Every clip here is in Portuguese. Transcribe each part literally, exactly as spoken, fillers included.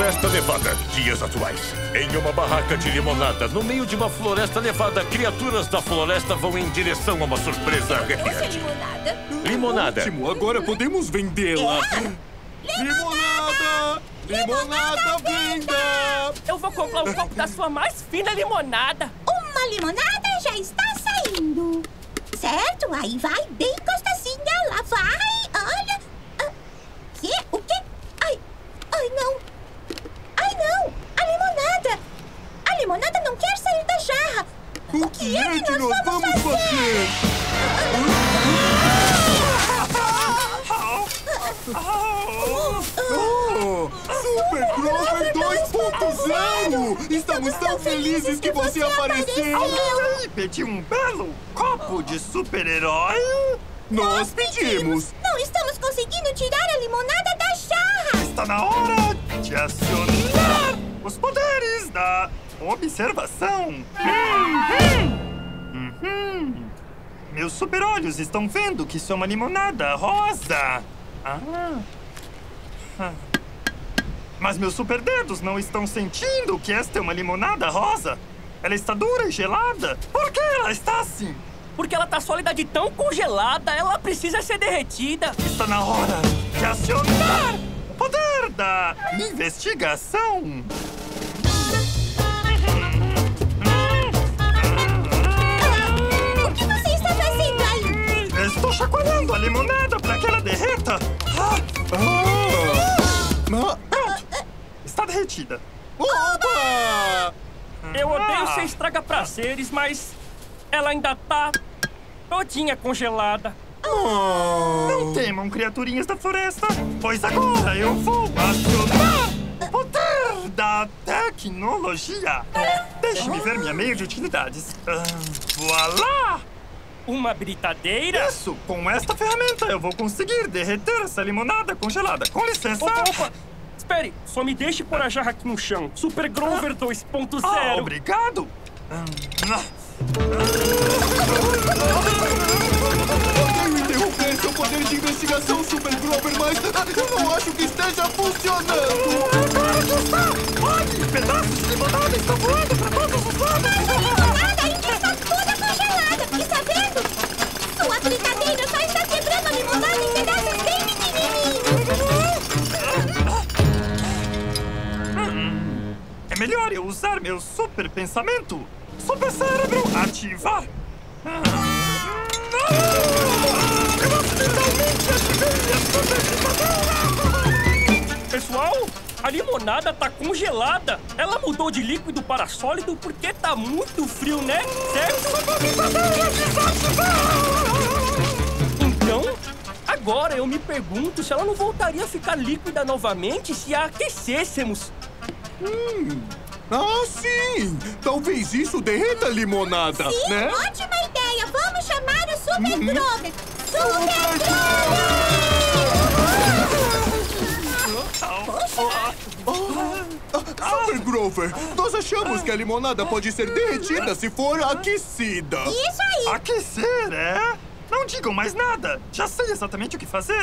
Floresta Nevada, dias atuais. Em uma barraca de limonada, no meio de uma floresta nevada, criaturas da floresta vão em direção a uma surpresa arrepiante. Limonada. Limonada. Ótimo, agora podemos vendê-la. É. Limonada! Limonada venda! Eu vou comprar um copo da sua mais fina limonada. Uma limonada já está saindo. Certo? Aí vai bem gostosinha. Lá vai. Olha. Ah, que? O quê? Ai. Ai, não. Ai, não. A limonada. A limonada não quer sair da jarra. O que é que nós vamos fazer? Oh, Super Grover dois ponto zero! Estamos tão felizes que você apareceu! Alguém pediu um belo copo de super-herói? Nós pedimos! Não estamos conseguindo tirar a limonada da jarra. Está na hora de acionar os poderes da observação. Hum, hum. Meus super-olhos estão vendo que isso é uma limonada rosa. Ah. Ah. Mas meus super-dedos não estão sentindo que esta é uma limonada rosa. Ela está dura e gelada. Por que ela está assim? Porque ela tá sólida de tão congelada, ela precisa ser derretida. Está na hora de acionar o poder da investigação. O que você está fazendo aí? Eu estou chacoalhando a limonada para que ela derreta. Ah. Ah. Pronto. Está derretida. Opa! Eu odeio Ah. ser estraga-prazeres, mas ela ainda tá todinha congelada. Não temam, criaturinhas da floresta, pois agora eu vou acionar o poder da tecnologia. Deixe-me ver minha meia de utilidades. Ah, voilá! Uma britadeira? Isso! Com esta ferramenta eu vou conseguir derreter essa limonada congelada. Com licença. Opa, opa! Espere, só me deixe pôr a jarra aqui no chão. Super Grover dois ponto Ah, zero. obrigado. Ah, Odeio interromper seu poder de investigação, Super Grover, mas eu não acho que esteja funcionando! Claro que está! Olhe, pedaços de limonada estão voando para todos os lados! A limonada ainda está toda congelada. Está vendo? Sua britadeira só está quebrando a limonada em pedaços bem pequenininhos. É melhor eu usar meu super pensamento. Super cérebro ativar. Ah, eu acidentalmente ativei minha super britadeira. Pessoal, a limonada tá congelada. Ela mudou de líquido para sólido porque tá muito frio, né? Certo? Então, agora eu me pergunto se ela não voltaria a ficar líquida novamente se a aquecêssemos. Hum. Ah, sim! Talvez isso derreta a limonada, Sim, né? ótima ideia. Vamos chamar o Super Grover. Super Ah, Super Grover, nós achamos que a limonada pode ser derretida se for aquecida. Isso aí. Aquecer, é? Não digam mais nada. Já sei exatamente o que fazer.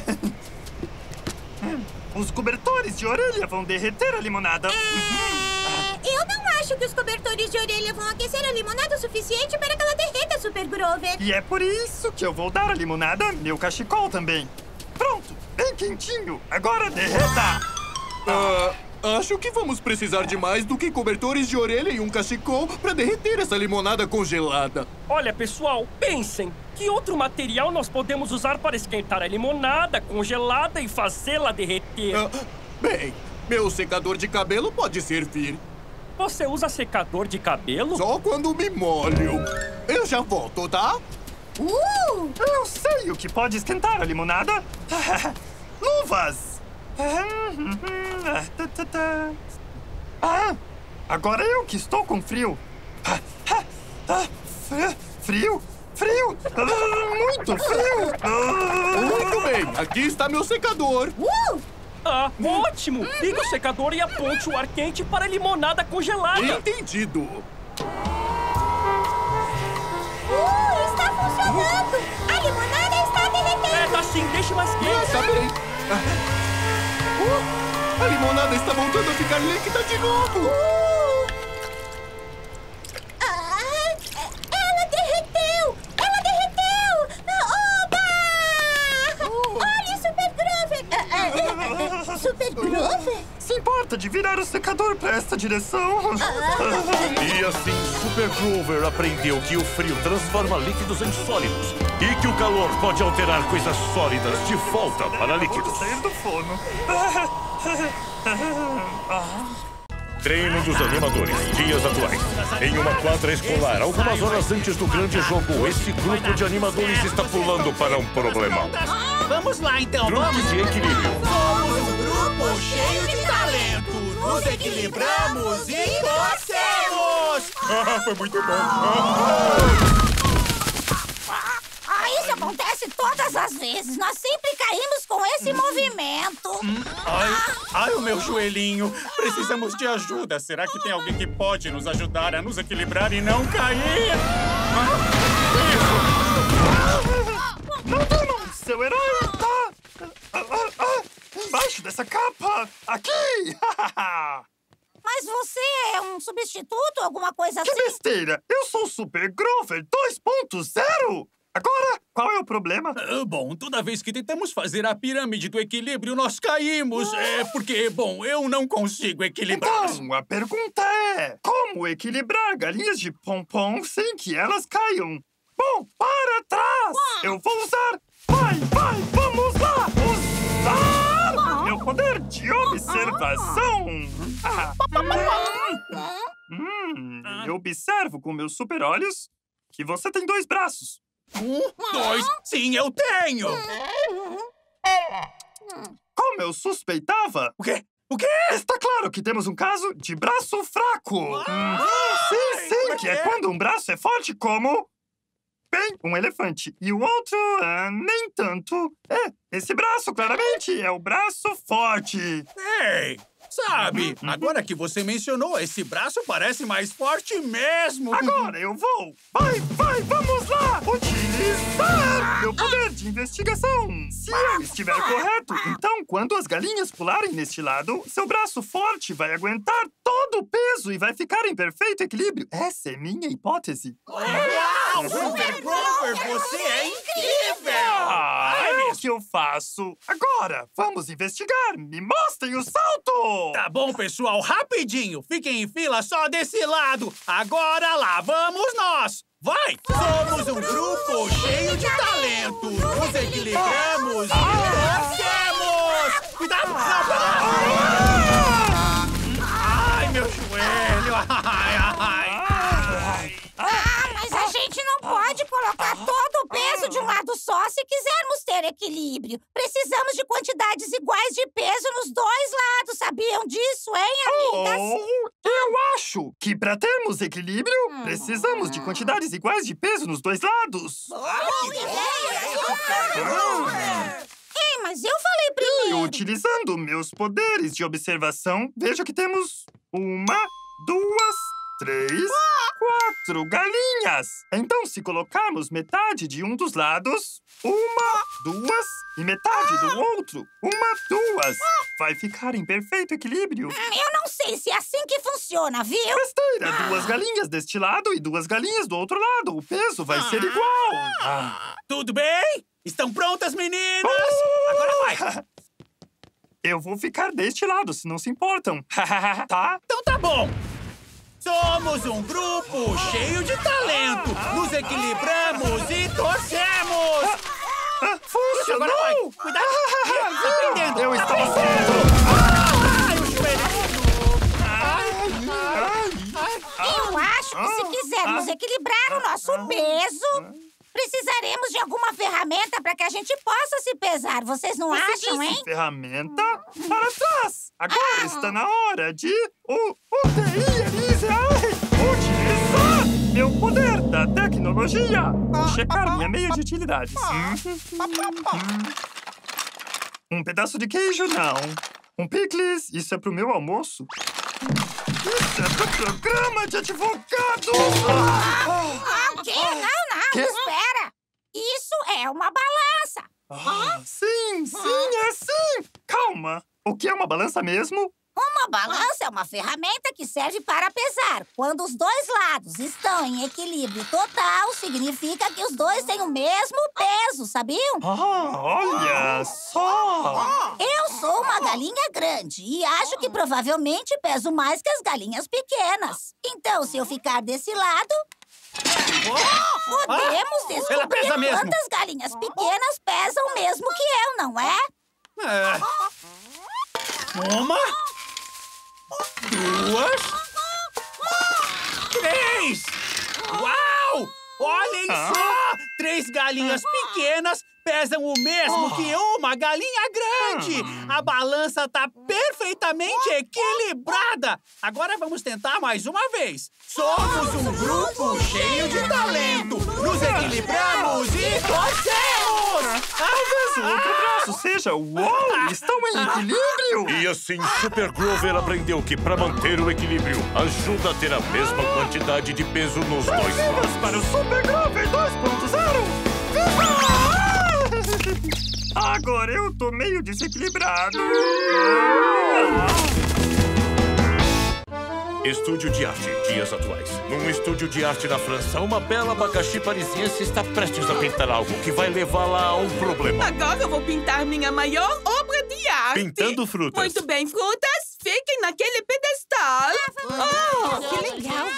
Os cobertores de orelha vão derreter a limonada. É, eu não acho que os cobertores de orelha vão aquecer a limonada o suficiente para que ela derreta, Super Grover. E é por isso que eu vou dar à limonada meu cachecol também. Pronto, bem quentinho. Agora derreta! Ah, acho que vamos precisar de mais do que cobertores de orelha e um cachecol para derreter essa limonada congelada. Olha, pessoal, pensem. Que outro material nós podemos usar para esquentar a limonada congelada e fazê-la derreter? Ah, bem, meu secador de cabelo pode servir. Você usa secador de cabelo? Só quando me molho. Eu já volto, tá? Uh! Eu sei o que pode esquentar a limonada. Luvas! Ah, agora eu que estou com frio. Frio? Frio! Muito frio! Muito bem, aqui está meu secador. Uh! Ah, ótimo! Liga o secador e aponte o ar quente para a limonada congelada. Entendido. Uh, está funcionando! A limonada está derretendo! É, tá sim, deixe mais Ah, quente. tá bem. Uh, A limonada está voltando a ficar líquida de novo! Ah, ela derreteu! Ela derreteu! Oba! Olha, Super Grover! Ah, ah, ah, Super Grover? Se importa de virar o secador para esta direção? E assim, Super Grover aprendeu que o frio transforma líquidos em sólidos e que o calor pode alterar coisas sólidas de volta para líquidos. Vou sair do forno. Treino dos animadores, dias atuais. Em uma quadra escolar, algumas horas antes do grande jogo, esse grupo de animadores está pulando para um problemão. Vamos lá, então, Truque vamos! de equilíbrio. Somos um grupo cheio de talento! Nos equilibramos e torcemos! Ah, foi muito bom. Ah, isso acontece todas as vezes. Nós sempre caímos com esse movimento. Ai, ai, o meu joelhinho. Precisamos de ajuda. Será que tem alguém que pode nos ajudar a nos equilibrar e não cair? Não, não, não! Seu herói tá... Ah, ah, ah, embaixo dessa capa! Aqui! Mas você é um substituto, alguma coisa Que assim? besteira! Eu sou o Super Grover dois ponto zero! Agora, qual é o problema? Ah, bom, toda vez que tentamos fazer a pirâmide do equilíbrio, nós caímos. É porque, bom, eu não consigo equilibrar. Então, a pergunta é... Como equilibrar galinhas de pompom sem que elas caiam? Bom, para trás! Eu vou usar... Vai, vai, vamos lá! Usar meu poder de observação! Ah. Hum, eu observo com meus super olhos que você tem dois braços. Um, dois, sim, eu tenho! Como eu suspeitava... O quê? O quê? Está claro que temos um caso de braço fraco. Hum, sim, sim, que é quando um braço é forte como... Bem, um elefante. E o outro, ah, nem tanto. É, esse braço, claramente, é o braço forte. Ei, sabe, agora que você mencionou, esse braço parece mais forte mesmo. Agora eu vou. Vai, vai, vamos lá. Utilizar meu poder de investigação. Se eu estiver correto, então quando as galinhas pularem neste lado, seu braço forte vai aguentar todo o peso e vai ficar em perfeito equilíbrio. Essa é minha hipótese. Uau, Super Grover, você é incrível! Ah, é o que eu faço. Agora, vamos investigar. Me mostrem o salto. Tá bom, pessoal, rapidinho. Fiquem em fila só desse lado. Agora lá vamos nós. Vai! Somos um grupo cheio de talento. Nos equilibramos e torcemos. Cuidado! Não, ai, meu joelho. Ai, ai. Ah, mas a gente não pode colocar todo o peso de um lado só se quisermos ter equilíbrio. Precisamos de quantidades iguais de peso nos dois lados. Sabiam disso, hein, amigas? Oh, eu acho que para termos equilíbrio, precisamos de quantidades iguais de peso nos dois lados. Ei, mas eu falei E primeiro. utilizando meus poderes de observação, vejo que temos uma, duas, três, quatro galinhas. Então, se colocarmos metade de um dos lados, uma, duas, e metade do outro, uma, duas, vai ficar em perfeito equilíbrio. Eu não sei se é assim que funciona, viu? Besteira! Duas galinhas deste lado e duas galinhas do outro lado. O peso vai ser igual. Ah. Tudo bem? Estão prontas, meninas? Agora vai. Eu vou ficar deste lado, se não se importam. Tá? Então tá bom. Somos um grupo cheio de talento. Nos equilibramos e torcemos. Ah, Isso, funcionou! agora vai. Cuidado. Tá prendendo. Eu tá estava prendendo. Ai, o joelho. Eu acho que se quisermos equilibrar o nosso peso, precisaremos de alguma ferramenta para que a gente possa se pesar. Vocês não acham, hein? Ferramenta para trás. Agora está na hora de o U T I Elise utilizar meu poder da tecnologia. Checar minha meia de utilidades. Um pedaço de queijo, não. Um picles, isso é pro meu almoço. Isso é pro programa de advogados. Ah, o quê? Não, não, Quê? espera. Isso é uma balança. Ah, sim, sim, é sim. Calma. o que é uma balança mesmo? Uma balança é uma ferramenta que serve para pesar. Quando os dois lados estão em equilíbrio total, significa que os dois têm o mesmo peso, sabiam? Ah, olha só! Eu sou uma galinha grande e acho que provavelmente peso mais que as galinhas pequenas. Então, se eu ficar desse lado, podemos Ela descobrir pesa mesmo. quantas galinhas pequenas pesam mesmo que eu, não é? É. Uma... Duas... Três! Uau! Olhem Ah. só! Três galinhas pequenas pesam o mesmo que uma galinha grande! A balança tá perfeitamente equilibrada! Agora vamos tentar mais uma vez! Somos um grupo cheio de talento! Nos equilibramos e torcemos! Talvez o outro braço seja... Uou! Estão em equilíbrio! E assim, Super Grover aprendeu que para manter o equilíbrio, ajuda a ter a mesma quantidade de peso nos dois Vamos lados. para o Super Grover dois ponto zero! Agora eu tô meio desequilibrado. Estúdio de arte, dias atuais. Num estúdio de arte na França, uma bela abacaxi parisiense está prestes a pintar algo que vai levá-la a um problema. Agora eu vou pintar minha maior obra de arte. Pintando frutas. Muito bem, frutas. Fiquem naquele pedestal. Oh, que legal.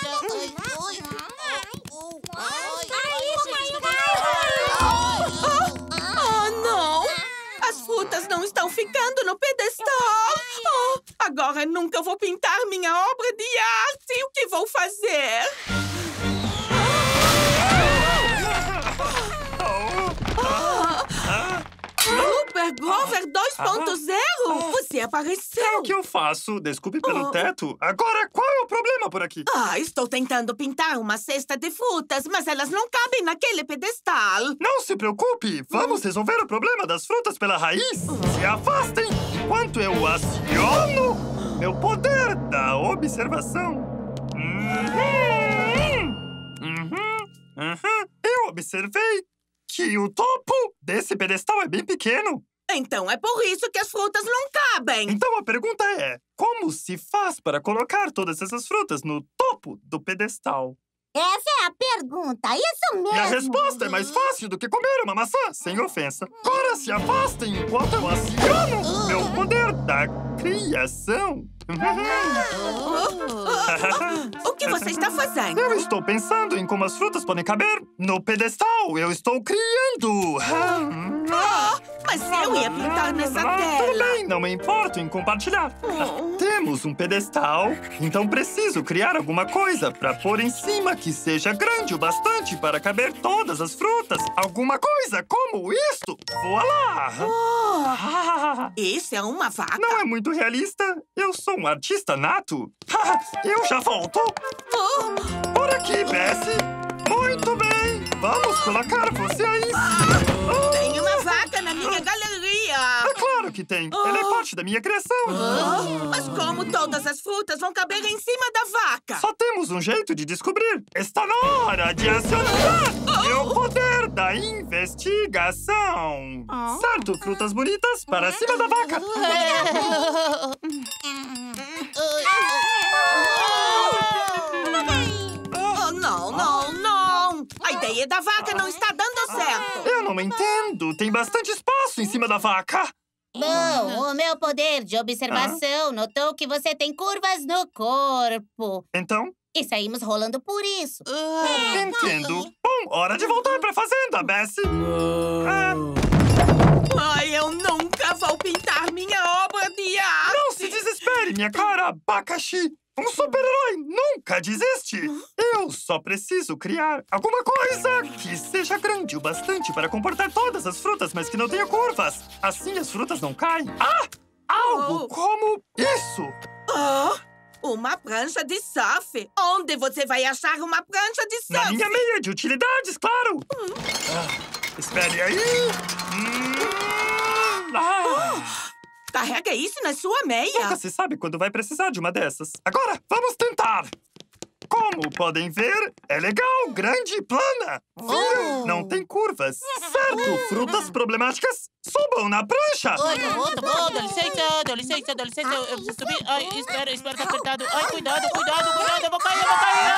Oh, não. As frutas não estão ficando no pedestal. Oh, agora nunca vou pintar minha obra de arte. O que vou fazer? Super Grover dois ponto zero? Você apareceu! O que eu faço? Desculpe pelo teto. Agora, qual é o problema por aqui? Ah, estou tentando pintar uma cesta de frutas, mas elas não cabem naquele pedestal. Não se preocupe! Vamos resolver o problema das frutas pela raiz! Se afastem enquanto eu aciono meu poder da observação. Uhum. Uhum. Uhum. Eu observei que o topo desse pedestal é bem pequeno. Então é por isso que as frutas não cabem. Então a pergunta é, como se faz para colocar todas essas frutas no topo do pedestal? Essa é a pergunta, isso mesmo. E a resposta é mais fácil do que comer uma maçã, sem ofensa. Agora se afastem enquanto eu aciono meu poder da criação. O que você está fazendo? Eu estou pensando em como as frutas podem caber no pedestal. Eu estou criando. Oh, mas eu ia pintar nessa Ah, tela. tudo bem, não me importo em compartilhar. Oh. Temos um pedestal, então preciso criar alguma coisa para pôr em cima que seja grande o bastante para caber todas as frutas. Alguma coisa como isto. Voilá! Oh, isso é uma vaca. Não é muito realista. Eu sou um artista nato. Eu já volto. Oh. Por aqui, Bessie. Muito bem. Vamos colocar você aí. Oh. Tem uma vaca na minha galeria. É claro que tem. Ela é parte da minha criação. Oh, mas como todas as frutas vão caber em cima da vaca? Só temos um jeito de descobrir. Está na hora de acionar meu poder da investigação. Certo, frutas bonitas para cima da vaca. Oh, não, não, não. A ideia da vaca não está dando certo. Eu não entendo. Tem bastante espaço em cima da vaca. Bom, o meu poder de observação notou que você tem curvas no corpo. Então? E saímos rolando por isso. Entendo. Bom, hora de voltar pra fazenda, Bessie. Ah, Ai, eu nunca vou pintar minha obra de arte. não se desespere, minha cara abacaxi. Um super-herói nunca desiste. Eu só preciso criar alguma coisa que seja grande o bastante para comportar todas as frutas, mas que não tenha curvas. Assim as frutas não caem. Ah! Algo Oh. como isso. Oh, uma prancha de surf. Onde você vai achar uma prancha de surf? Na minha meia de utilidades, claro. Ah, espere aí. Hum, ah. Carrega isso na sua meia. Nunca se sabe quando vai precisar de uma dessas. Agora, vamos tentar. Como podem ver, é legal, grande e plana. Viu? Não tem curvas. Certo, frutas problemáticas, subam na prancha. Oi, tá bom, tá bom. Dá licença, dá licença, dá licença. Eu, eu preciso subir. Ai, espera, espera, tá apertado. Ai, cuidado, cuidado, cuidado. Eu vou cair, eu vou cair.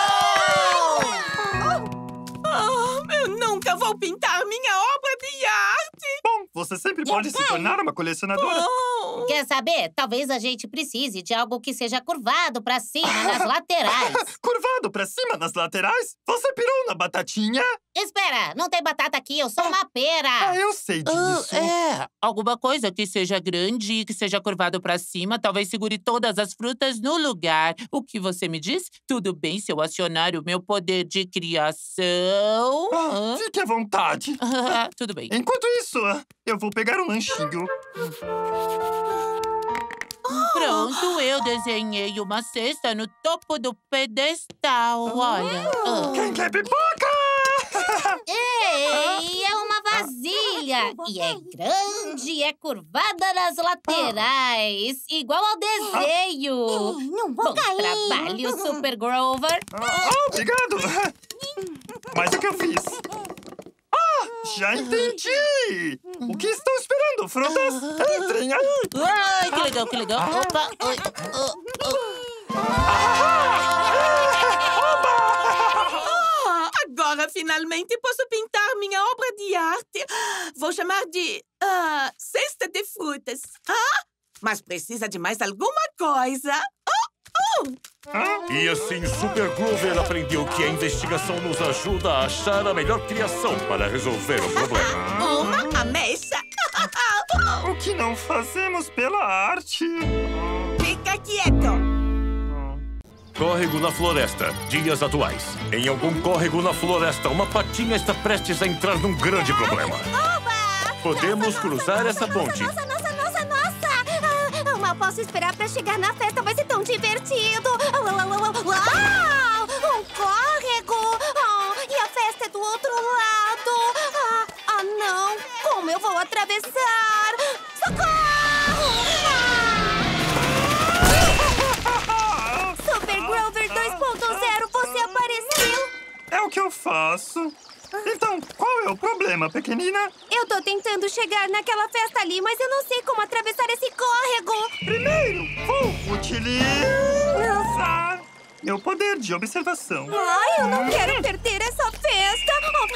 Oh, eu nunca vou pintar minha obra de arte. Bom, você sempre pode se tornar uma colecionadora. Oh. Quer saber? Talvez a gente precise de algo que seja curvado pra cima, nas laterais. Curvado pra cima nas laterais? Você pirou na batatinha? Espera, não tem batata aqui, eu sou uma pera. Ah, eu sei disso. Uh, é, alguma coisa que seja grande e que seja curvado pra cima, talvez segure todas as frutas no lugar. O que você me diz? Tudo bem se eu acionar o meu poder de criação? Ah, fique à vontade. Ah, tudo bem. Enquanto isso, eu vou pegar um lanchinho. Pronto, eu desenhei uma cesta no topo do pedestal, olha. Ah. Quem quer pipoca? Ei, é uma vasilha. E é grande, é curvada nas laterais. Igual ao desenho. Não vou Bom cair. trabalho, Super Grover. Ah, obrigado. Mas o que eu fiz? Ah, já entendi. O que estão esperando, frutas? Entrem aí. Ai, que legal, que legal. Opa, oi, oh, oh. Ah, agora, finalmente, posso pintar minha obra de arte. Vou chamar de ah, cesta de frutas. Ah, mas precisa de mais alguma coisa. Oh, oh. E assim, Super Grover aprendeu que a investigação nos ajuda a achar a melhor criação para resolver o problema. Uma ameixa. O que não fazemos pela arte? Fica quieto. Córrego na floresta, dias atuais. Em algum córrego na floresta, uma patinha está prestes a entrar num grande problema. Oba! Podemos Nossa, cruzar nossa, essa nossa, ponte. Nossa, nossa, nossa, nossa! Ah, mal posso esperar pra chegar na festa, vai ser tão divertido! Uau! Um córrego! Oh, e a festa é do outro lado! Ah, ah, não! Como eu vou atravessar? Socorro! Ah! Super Grover dois ponto zero, você apareceu! É o que eu faço. Então, qual é o problema, pequenina? Eu tô tentando chegar naquela festa ali, mas eu não sei como atravessar esse córrego. Primeiro, vou utilizar meu poder de observação. Ai, eu não quero perder essa festa.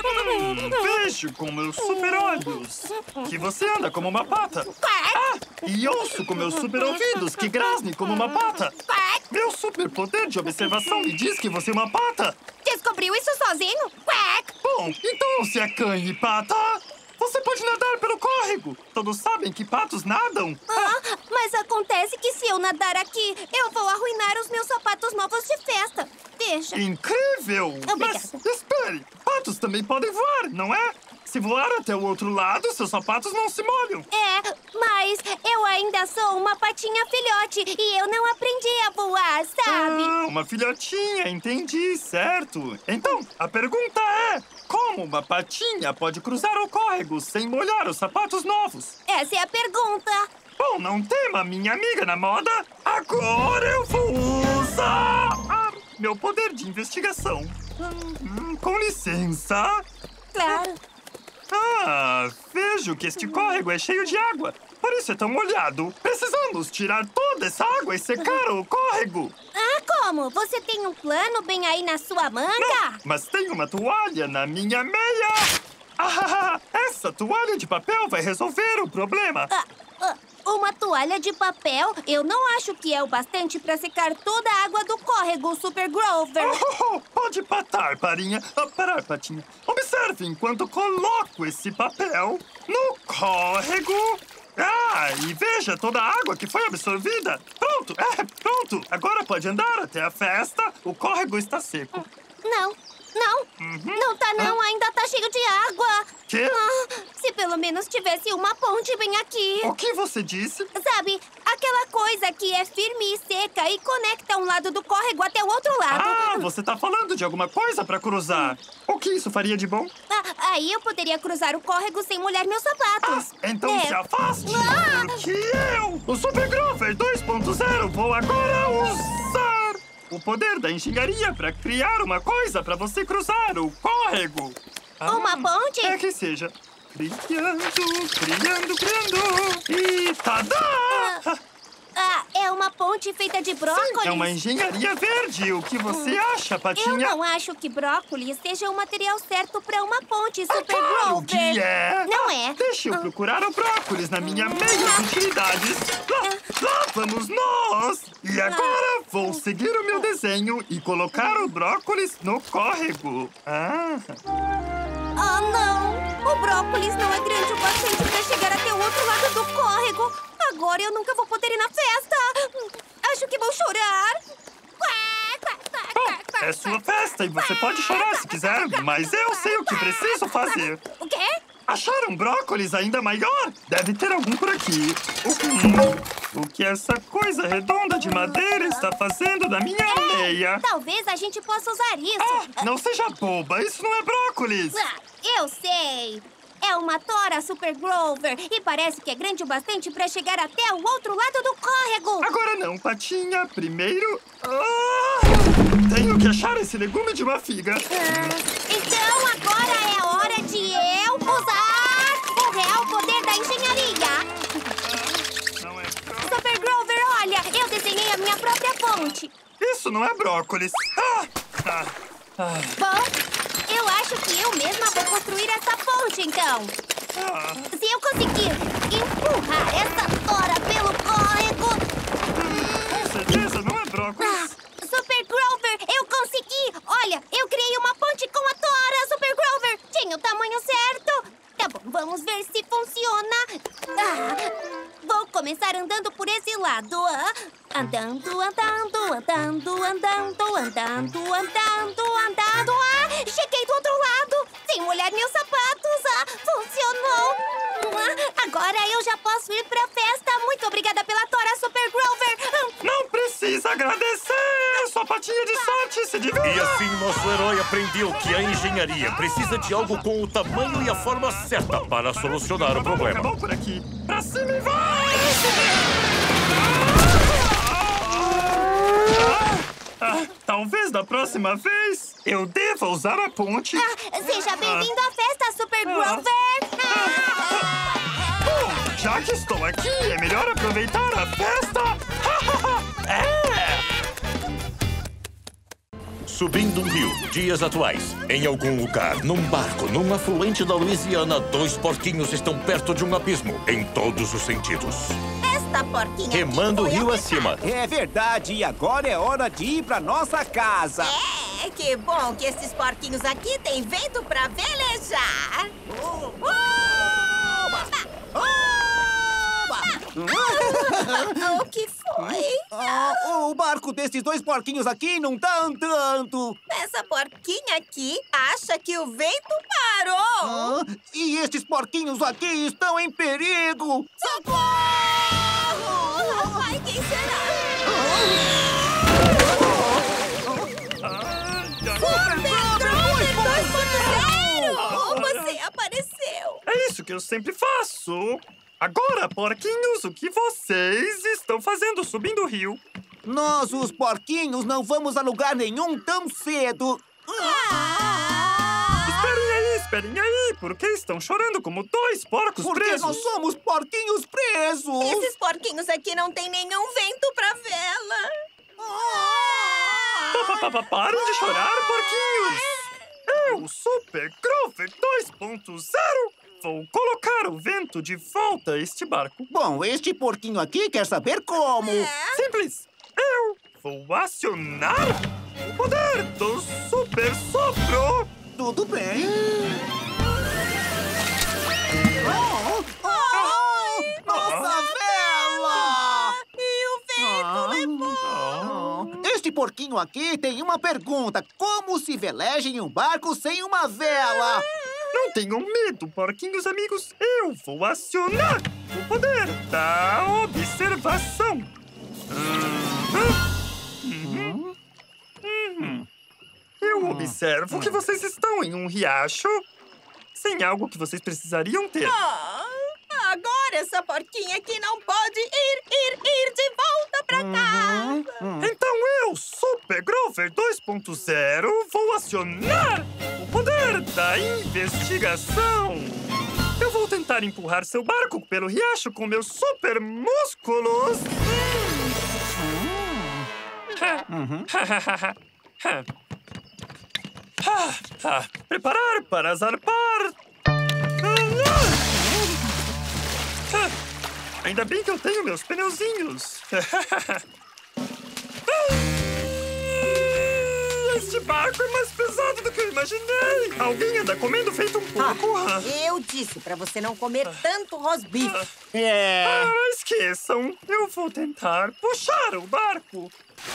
Vejo com meus super olhos que você anda como uma pata. Ah, e ouço com meus super ouvidos que grasne como uma pata. Meu super poder de observação me diz que você é uma pata. Descobriu isso sozinho? Bom, então se é cã e pata, você pode nadar pelo córrego. Todos sabem que patos nadam. Ah, mas acontece que se eu nadar aqui, eu vou arruinar os meus sapatos novos de festa. Veja. Incrível! Obrigada. Mas espere, patos também podem voar, não é? Se voar até o outro lado, seus sapatos não se molham. É, mas eu ainda sou uma patinha filhote e eu não aprendi a voar, sabe? Ah, uma filhotinha, entendi, certo. Então, a pergunta é, como uma patinha pode cruzar o córrego sem molhar os sapatos novos? Essa é a pergunta. Bom, não tema, minha amiga na moda. Agora eu vou usar ah, meu poder de investigação. Hum, com licença. Claro. Ah, vejo que este córrego é cheio de água. Por isso é tão molhado. Precisamos tirar toda essa água e secar o córrego. Ah, como? Você tem um plano bem aí na sua manga? Não, mas tem uma toalha na minha meia. Ah, essa toalha de papel vai resolver o problema. Ah, ah, uma toalha de papel? Eu não acho que é o bastante para secar toda a água do córrego, Super Grover. Oh, oh, pode patar, parinha. Ah, parar, patinha. Observe enquanto coloco esse papel no córrego. Ah, e veja toda a água que foi absorvida. Pronto, é, pronto. Agora pode andar até a festa. O córrego está seco. Não, não. Uhum. Não tá não, ainda tá cheio de água. Quê? Ah, se pelo menos tivesse uma ponte bem aqui. O que você disse? Sabe, aquela coisa que é firme e seca e conecta um lado do córrego até o outro lado. Ah, você tá falando de alguma coisa pra cruzar. O que isso faria de bom? Ah, aí eu poderia cruzar o córrego sem molhar meus sapatos. Ah, então É. se afaste, Ah! porque eu, o Super Grover dois ponto zero, vou agora usar o poder da engenharia para criar uma coisa para você cruzar o córrego. Uma ponte? É que seja. Criando, criando, criando. E tadá! Ah, é uma ponte feita de brócolis? Sim, é uma engenharia verde. O que você acha, Patinha? Eu não acho que brócolis seja o material certo para uma ponte, Super Claro Grover. que é! Não é? Deixa eu procurar o brócolis na minha meia de utilidades. Lá, lá vamos nós! E agora vou seguir o meu desenho e colocar o brócolis no córrego. Ah! Ah, não! O brócolis não é grande o bastante para chegar até o outro lado do córrego. Agora eu nunca vou poder ir na festa. Acho que vou chorar. Bom, é sua festa e você pode chorar se quiser, mas eu sei o que preciso fazer. O quê? Achar um brócolis ainda maior? Deve ter algum por aqui. Hum, o que essa coisa redonda de madeira está fazendo na minha é, meia? Talvez a gente possa usar isso. Ah, não seja boba, isso não é brócolis. Ah, eu sei. É uma tora, Super Grover. E parece que é grande o bastante para chegar até o outro lado do córrego. Agora não, Patinha. Primeiro... Ah, tenho que achar esse legume de uma figa. Ah, então agora é a hora de eu usar o real poder da engenharia. Não é... Super Grover, olha, eu desenhei a minha própria ponte. Isso não é brócolis. Ah, ah, ah. Bom, eu acho que eu mesma vou construir essa ponte, então. Ah. Se eu conseguir empurrar essa tora pelo córrego... Com certeza não é brócolis. Ah, Super Grover, eu consegui! Olha, eu criei uma ponte com a tora, Super Grover! Tinha o tamanho certo! Tá bom, vamos ver se funciona. Ah, vou começar andando por esse lado. Ah, andando, andando, andando, andando, andando, andando, andando. Ah, cheguei do outro lado, sem molhar meus sapatos. Ah, funcionou. Ah, agora eu já posso ir pra festa. Muito obrigada pela tora, Super Grover. Não precisa agradecer. Sua patinha de sorte se divirta. E assim nosso herói aprendeu que a engenharia precisa de algo com o tamanho e a forma certa para solucionar o problema. Acabou por aqui. Pra cima e vai! Ah, talvez da próxima vez eu deva usar a ponte. Ah, seja bem-vindo à festa, Super Grover. Ah. Bom, já que estou aqui, é melhor aproveitar a festa. É! Subindo um rio, dias atuais. Em algum lugar, num barco, num afluente da Louisiana, dois porquinhos estão perto de um abismo, em todos os sentidos. Esta porquinha remando o rio acima. É verdade, e agora é hora de ir pra nossa casa. É, que bom que esses porquinhos aqui têm vento pra velejar. Uh, uh, Ah, o que foi? Ah, o barco desses dois porquinhos aqui não tá andando. Essa porquinha aqui acha que o vento parou. Ah, e estes porquinhos aqui estão em perigo. Socorro! Ai, quem será? Você apareceu! É isso que eu sempre faço! Agora, porquinhos, o que vocês estão fazendo subindo o rio? Nós, os porquinhos, não vamos a lugar nenhum tão cedo. Ah! Esperem aí, esperem aí! Por que estão chorando como dois porcos Porque presos? nós somos porquinhos presos! Esses porquinhos aqui não tem nenhum vento pra vela! Pa, pa, pa, pa, parem de chorar, porquinhos! Eu, Super Grover dois ponto zero, vou colocar o vento de volta a este barco. Bom, este porquinho aqui quer saber como. É? Simples. Eu vou acionar o poder do Super Sopro. Tudo bem. Oh, oh, nossa vela! E o vento Ah. levou! Este porquinho aqui tem uma pergunta. Como se veleja em um barco sem uma vela? Não tenham medo, porquinhos amigos. Eu vou acionar o poder da observação. Uhum. Uhum. Eu observo que vocês estão em um riacho sem algo que vocês precisariam ter. Oh, agora essa porquinha aqui não pode ir, ir, ir de volta pra casa. Então eu, Super Grover dois ponto zero, vou acionar o poder da investigação. Eu vou tentar empurrar seu barco pelo riacho com meus super músculos. Uhum. Preparar para zarpar. Ainda bem que eu tenho meus pneuzinhos. Este barco é mais pesado do que eu imaginei. Alguém anda comendo feito um porco. Ah, eu disse pra você não comer tanto rosbife. Ah, É... ah, esqueçam. Eu vou tentar puxar o barco.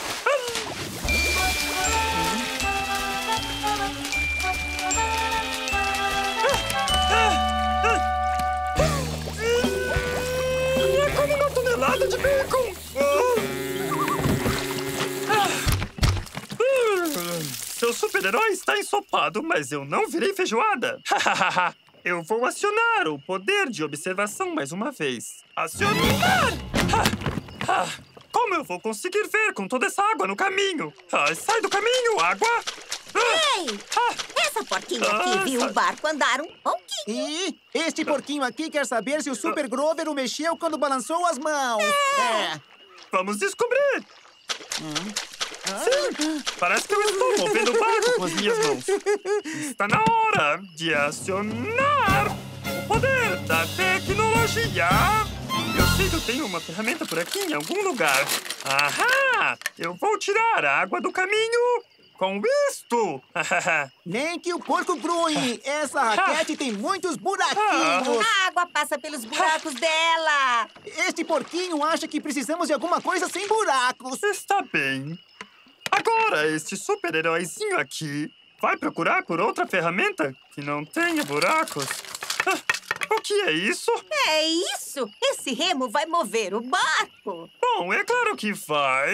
É como uma tonelada de bacon. Seu super-herói está ensopado, mas eu não virei feijoada. Eu vou acionar o poder de observação mais uma vez. Acionar! Como eu vou conseguir ver com toda essa água no caminho? Ah, sai do caminho, água! Ei! Essa porquinha aqui Ah, viu sai- o barco andar um pouquinho. E este porquinho aqui quer saber se o Super Grover o mexeu quando balançou as mãos. É. Vamos descobrir! Sim, parece que eu estou movendo o barco com as minhas mãos. Está na hora de acionar o poder da tecnologia. Eu sei que eu tenho uma ferramenta por aqui em algum lugar. Ahá! Eu vou tirar a água do caminho com isto. Nem que o porco grunhe. Essa raquete tem muitos buraquinhos. A água passa pelos buracos dela. Este porquinho acha que precisamos de alguma coisa sem buracos. Está bem. Agora, este super-heróizinho aqui vai procurar por outra ferramenta que não tenha buracos. Ah, o que é isso? É isso. Esse remo vai mover o barco. Bom, é claro que vai.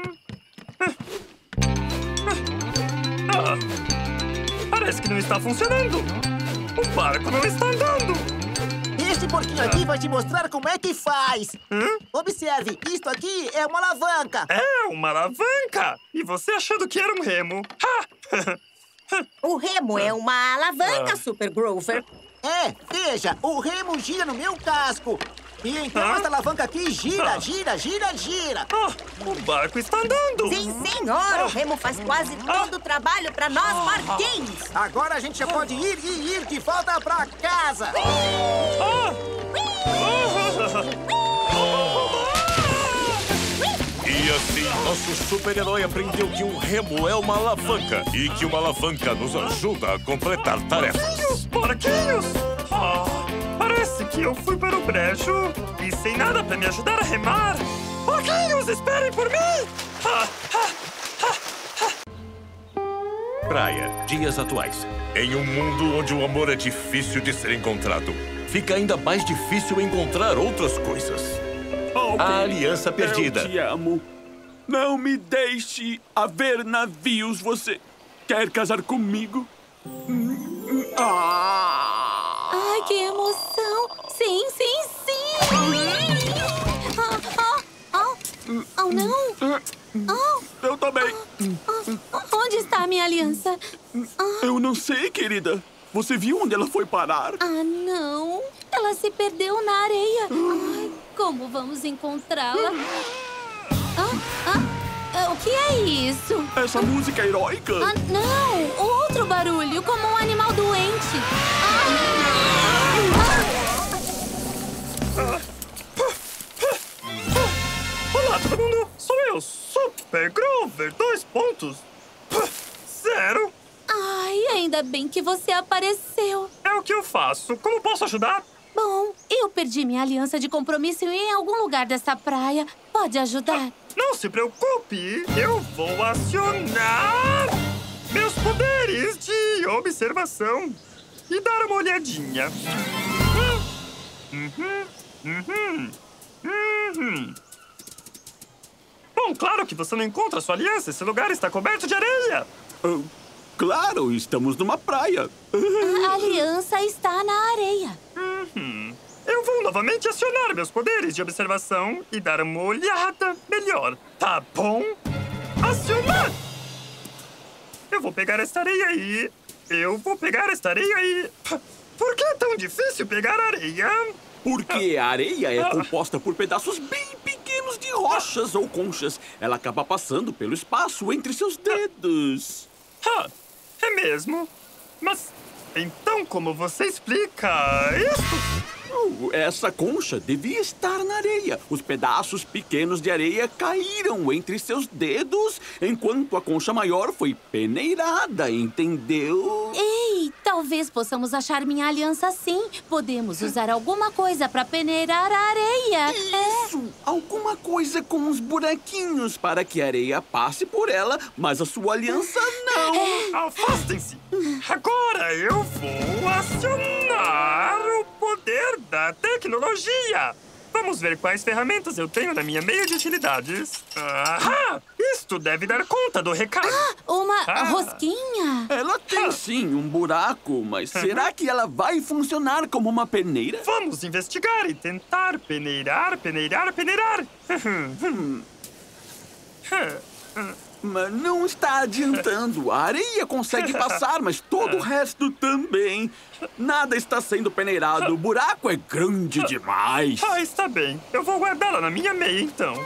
Ah, parece que não está funcionando. O barco não está andando. Este porquinho aqui vai te mostrar como é que faz. Hã? Observe, isto aqui é uma alavanca. É uma alavanca! E você achando que era um remo? Ha! O remo é uma alavanca, Ah. Super Grover. É, veja, o remo gira no meu casco. E então Ah? esta alavanca aqui gira, Ah. gira, gira, gira. Ah, o barco está andando! Sim, senhor. O remo faz quase todo o trabalho para nós porquinhos. Agora a gente já pode ir e ir de volta pra casa. Ah! E assim, nosso super-herói aprendeu que um remo é uma alavanca e que uma alavanca nos ajuda a completar tarefas. Os porquinhos! Ah, parece que eu fui para o brejo e sem nada para me ajudar a remar. Porquinhos, esperem por mim! Ah, ah, Praia, dias atuais. Em um mundo onde o amor é difícil de ser encontrado, fica ainda mais difícil encontrar outras coisas. Oh, A aliança perdida. Eu te amo. Não me deixe haver navios. Você quer casar comigo? Ah! Ai, que emoção! Sim, sim, sim! Ah, ah, ah. Oh, não! Oh, Eu também. ah, onde está a minha aliança? Eu não sei, querida. Você viu onde ela foi parar? Ah, não! Ela se perdeu na areia. Ai, como vamos encontrá-la? Ah, ah, o que é isso? Essa música é heróica? Ah, não! Outro barulho, como um animal doente. Olá, todo mundo! Sou eu, Super Grover dois ponto zero. Ai, ainda bem que você apareceu. É o que eu faço. Como posso ajudar? Bom, eu perdi minha aliança de compromisso em algum lugar dessa praia. Pode ajudar? Não se preocupe, eu vou acionar meus poderes de observação e dar uma olhadinha. Uhum, uhum, uhum. Bom, claro que você não encontra sua aliança. Esse lugar está coberto de areia. Ah, claro, estamos numa praia. A aliança está na areia. Uhum. Eu vou novamente acionar meus poderes de observação e dar uma olhada melhor. Tá bom? Acionar! Eu vou pegar esta areia aí. Eu vou pegar esta areia aí. Por que é tão difícil pegar areia? Porque a areia é composta por pedaços bem pequenos de rochas ou conchas. Ela acaba passando pelo espaço entre seus dedos. Ah, é mesmo? Mas então como você explica isso? Oh, essa concha devia estar na areia. Os pedaços pequenos de areia caíram entre seus dedos, enquanto a concha maior foi peneirada, entendeu? Ei, talvez possamos achar minha aliança sim. Podemos usar alguma coisa para peneirar a areia. Isso! É. Alguma coisa com uns buraquinhos para que a areia passe por ela, mas a sua aliança não. É. Afastem-se! Agora eu vou acionar o poder da tecnologia. Vamos ver quais ferramentas eu tenho na minha meia de utilidades. Ahá! Isto deve dar conta do recado. Ah, uma ah. rosquinha? Ela tem sim um buraco, mas será que ela vai funcionar como uma peneira? Vamos investigar e tentar peneirar, peneirar, peneirar. Mas não está adiantando. A areia consegue passar, mas todo o resto também. Nada está sendo peneirado. O buraco é grande demais. Ah, está bem. Eu vou guardá-la na minha meia, então.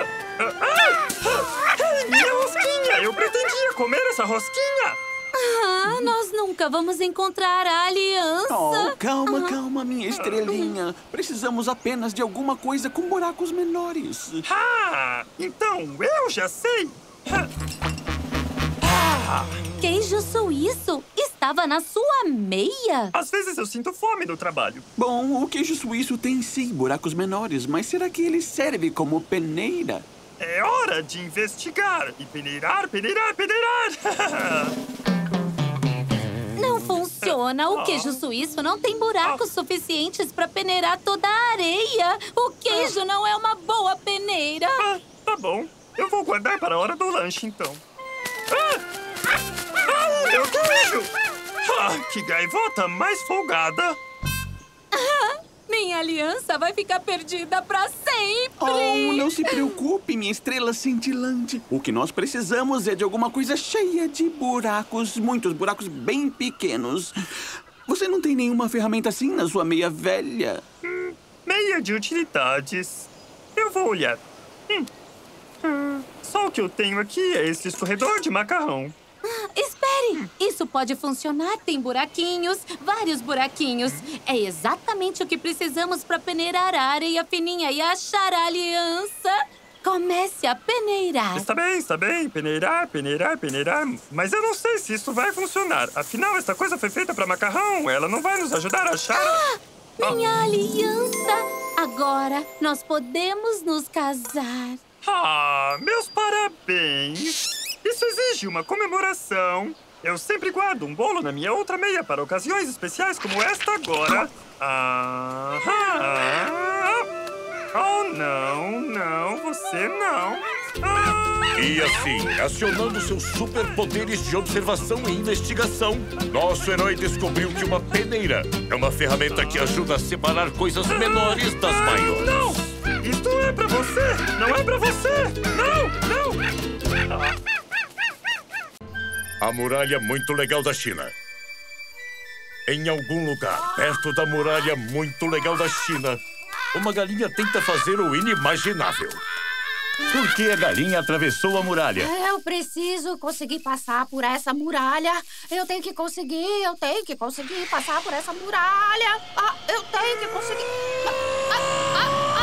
Ei, minha rosquinha! Eu pretendia comer essa rosquinha. Ah, nós nunca vamos encontrar a aliança. Oh, calma, ah. calma, minha estrelinha. Precisamos apenas de alguma coisa com buracos menores. Ah, então eu já sei. Queijo suíço estava na sua meia? Às vezes eu sinto fome no trabalho. Bom, o queijo suíço tem sim buracos menores, mas será que ele serve como peneira? É hora de investigar e peneirar, peneirar, peneirar. Não funciona. O queijo suíço não tem buracos suficientes para peneirar toda a areia. O queijo não é uma boa peneira. Ah, tá bom. Eu vou guardar para a hora do lanche, então. Ah! Ah, meu queijo! Ah, que gaivota mais folgada! Ah, minha aliança vai ficar perdida para sempre! Oh, não se preocupe, minha estrela cintilante. O que nós precisamos é de alguma coisa cheia de buracos, muitos buracos bem pequenos. Você não tem nenhuma ferramenta assim na sua meia velha? Hum, meia de utilidades. Eu vou olhar. Hum. Hum, só o que eu tenho aqui é esse escorredor de macarrão. Ah, espere! Isso pode funcionar. Tem buraquinhos, vários buraquinhos. É exatamente o que precisamos para peneirar a areia fininha e achar a aliança. Comece a peneirar. Está bem, está bem. Peneirar, peneirar, peneirar. Mas eu não sei se isso vai funcionar. Afinal, essa coisa foi feita para macarrão. Ela não vai nos ajudar a achar... Ah, minha ah. aliança! Agora nós podemos nos casar. Ah, meus parabéns! Isso exige uma comemoração. Eu sempre guardo um bolo na minha outra meia para ocasiões especiais como esta agora. Ah, ah, oh, não, não, você não. Ah. E assim, acionando seus superpoderes de observação e investigação, nosso herói descobriu que uma peneira é uma ferramenta que ajuda a separar coisas menores das ah, maiores. Não! Isto é pra você! Não é pra você! Não! Não! Ah. A muralha muito legal da China. Em algum lugar, perto da muralha muito legal da China, uma galinha tenta fazer o inimaginável. Por que a galinha atravessou a muralha? Eu preciso conseguir passar por essa muralha. Eu tenho que conseguir, eu tenho que conseguir passar por essa muralha. Ah, eu tenho que conseguir... Ah, ah,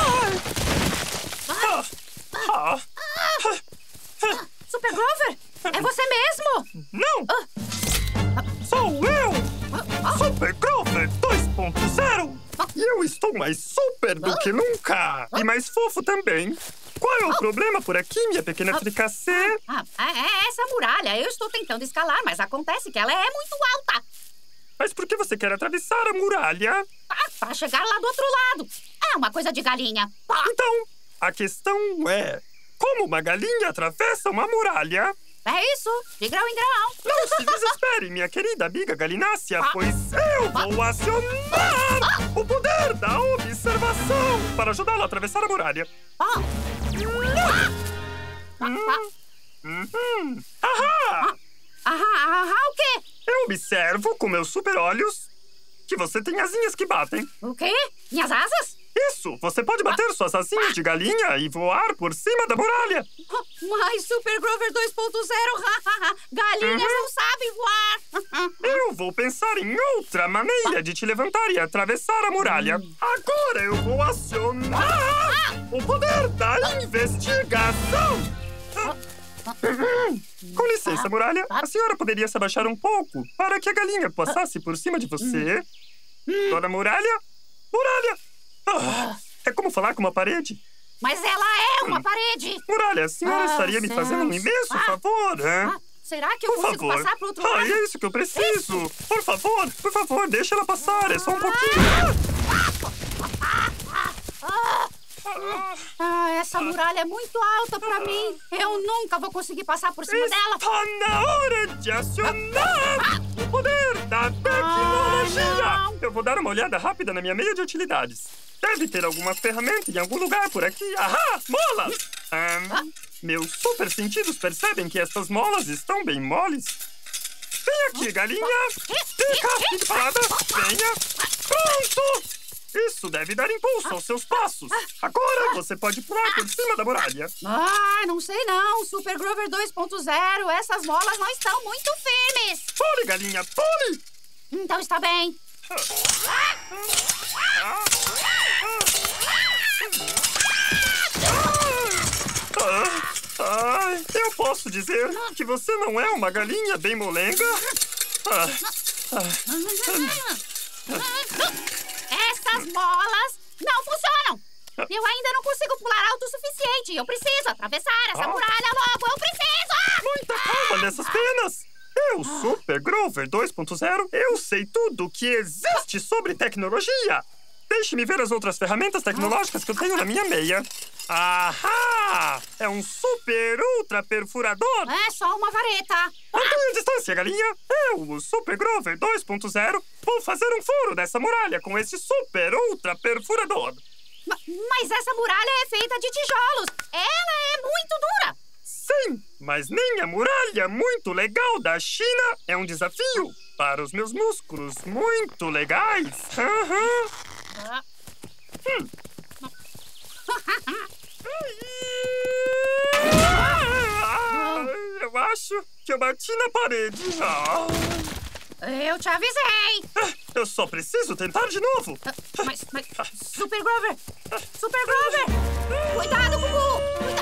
ah, ah. Ah. Ah. Super Grover, é você mesmo? Não! Ah. Sou eu! Ah. Super Grover dois ponto zero! Ah. E eu estou mais super do ah. que nunca! Ah. E mais fofo também! Qual é o ah. problema por aqui, minha pequena ah. fricassê? Ah, é essa muralha. Eu estou tentando escalar, mas acontece que ela é muito alta. Mas por que você quer atravessar a muralha? Ah, para chegar lá do outro lado. É uma coisa de galinha. Ah. Então, a questão é... como uma galinha atravessa uma muralha? É isso, de grão em grão. Não se desespere, minha querida amiga galinácea, ah. pois eu vou acionar ah. o poder da observação para ajudá-la a atravessar a muralha. Ah. Hum. Hum. Hum. Ahá! Ah, ah, ah, o quê? Eu observo com meus super olhos que você tem asinhas que batem. O quê? Minhas asas? Isso! Você pode bater suas asinhas de galinha e voar por cima da muralha. Mas Super Grover dois ponto zero, galinhas Uhum. não sabem voar. Eu vou pensar em outra maneira de te levantar e atravessar a muralha. Agora eu vou acionar o poder da investigação. Com licença, muralha. A senhora poderia se abaixar um pouco para que a galinha passasse por cima de você? Dona Muralha? Muralha! Ah, é como falar com uma parede. Mas ela é uma parede. Muralha, a senhora Ah, estaria me fazendo um imenso Ah. favor, hein? Ah, será que eu Por consigo favor. passar pro outro Ah, lado? é isso que eu preciso. Por favor, por favor, deixa ela passar. É só um pouquinho. Ah, essa muralha é muito alta pra mim. Eu nunca vou conseguir passar por cima dela. Está na hora de acionar o poder da tecnologia. Eu vou dar uma olhada rápida na minha meia de utilidades. Deve ter alguma ferramenta em algum lugar por aqui. Ahá, molas! Ahn, meus super sentidos percebem que estas molas estão bem moles. Vem aqui, galinha. Fica, fique parada. Venha. Pronto! Isso deve dar impulso aos seus passos. Agora você pode pular por cima da muralha. Ah, não sei não. Super Grover dois ponto zero, essas molas não estão muito firmes. Pule, galinha, pule! Então está bem. Ah, ah, eu posso dizer que você não é uma galinha bem molenga? Ah, Essas molas não funcionam. Eu ainda não consigo pular alto o suficiente. Eu preciso atravessar essa Ah. muralha logo. Eu preciso! Muita calma nessas penas. Eu, Super Grover dois ponto zero, eu sei tudo o que existe sobre tecnologia. Deixe-me ver as outras ferramentas tecnológicas que eu tenho na minha meia. Ahá! É um super ultra perfurador. É só uma vareta. Mantenha a distância, galinha. Eu, o Super Grover dois ponto zero, vou fazer um furo nessa muralha com esse super ultra perfurador. Ma- Mas essa muralha é feita de tijolos. Ela é muito dura. Sim, mas nem a muralha muito legal da China é um desafio para os meus músculos muito legais. Aham. Hum. Ah, eu acho que eu bati na parede. Ah. Eu te avisei. Eu só preciso tentar de novo. Mas, mas... Super Grover! Super Grover! Cuidado, Bubu!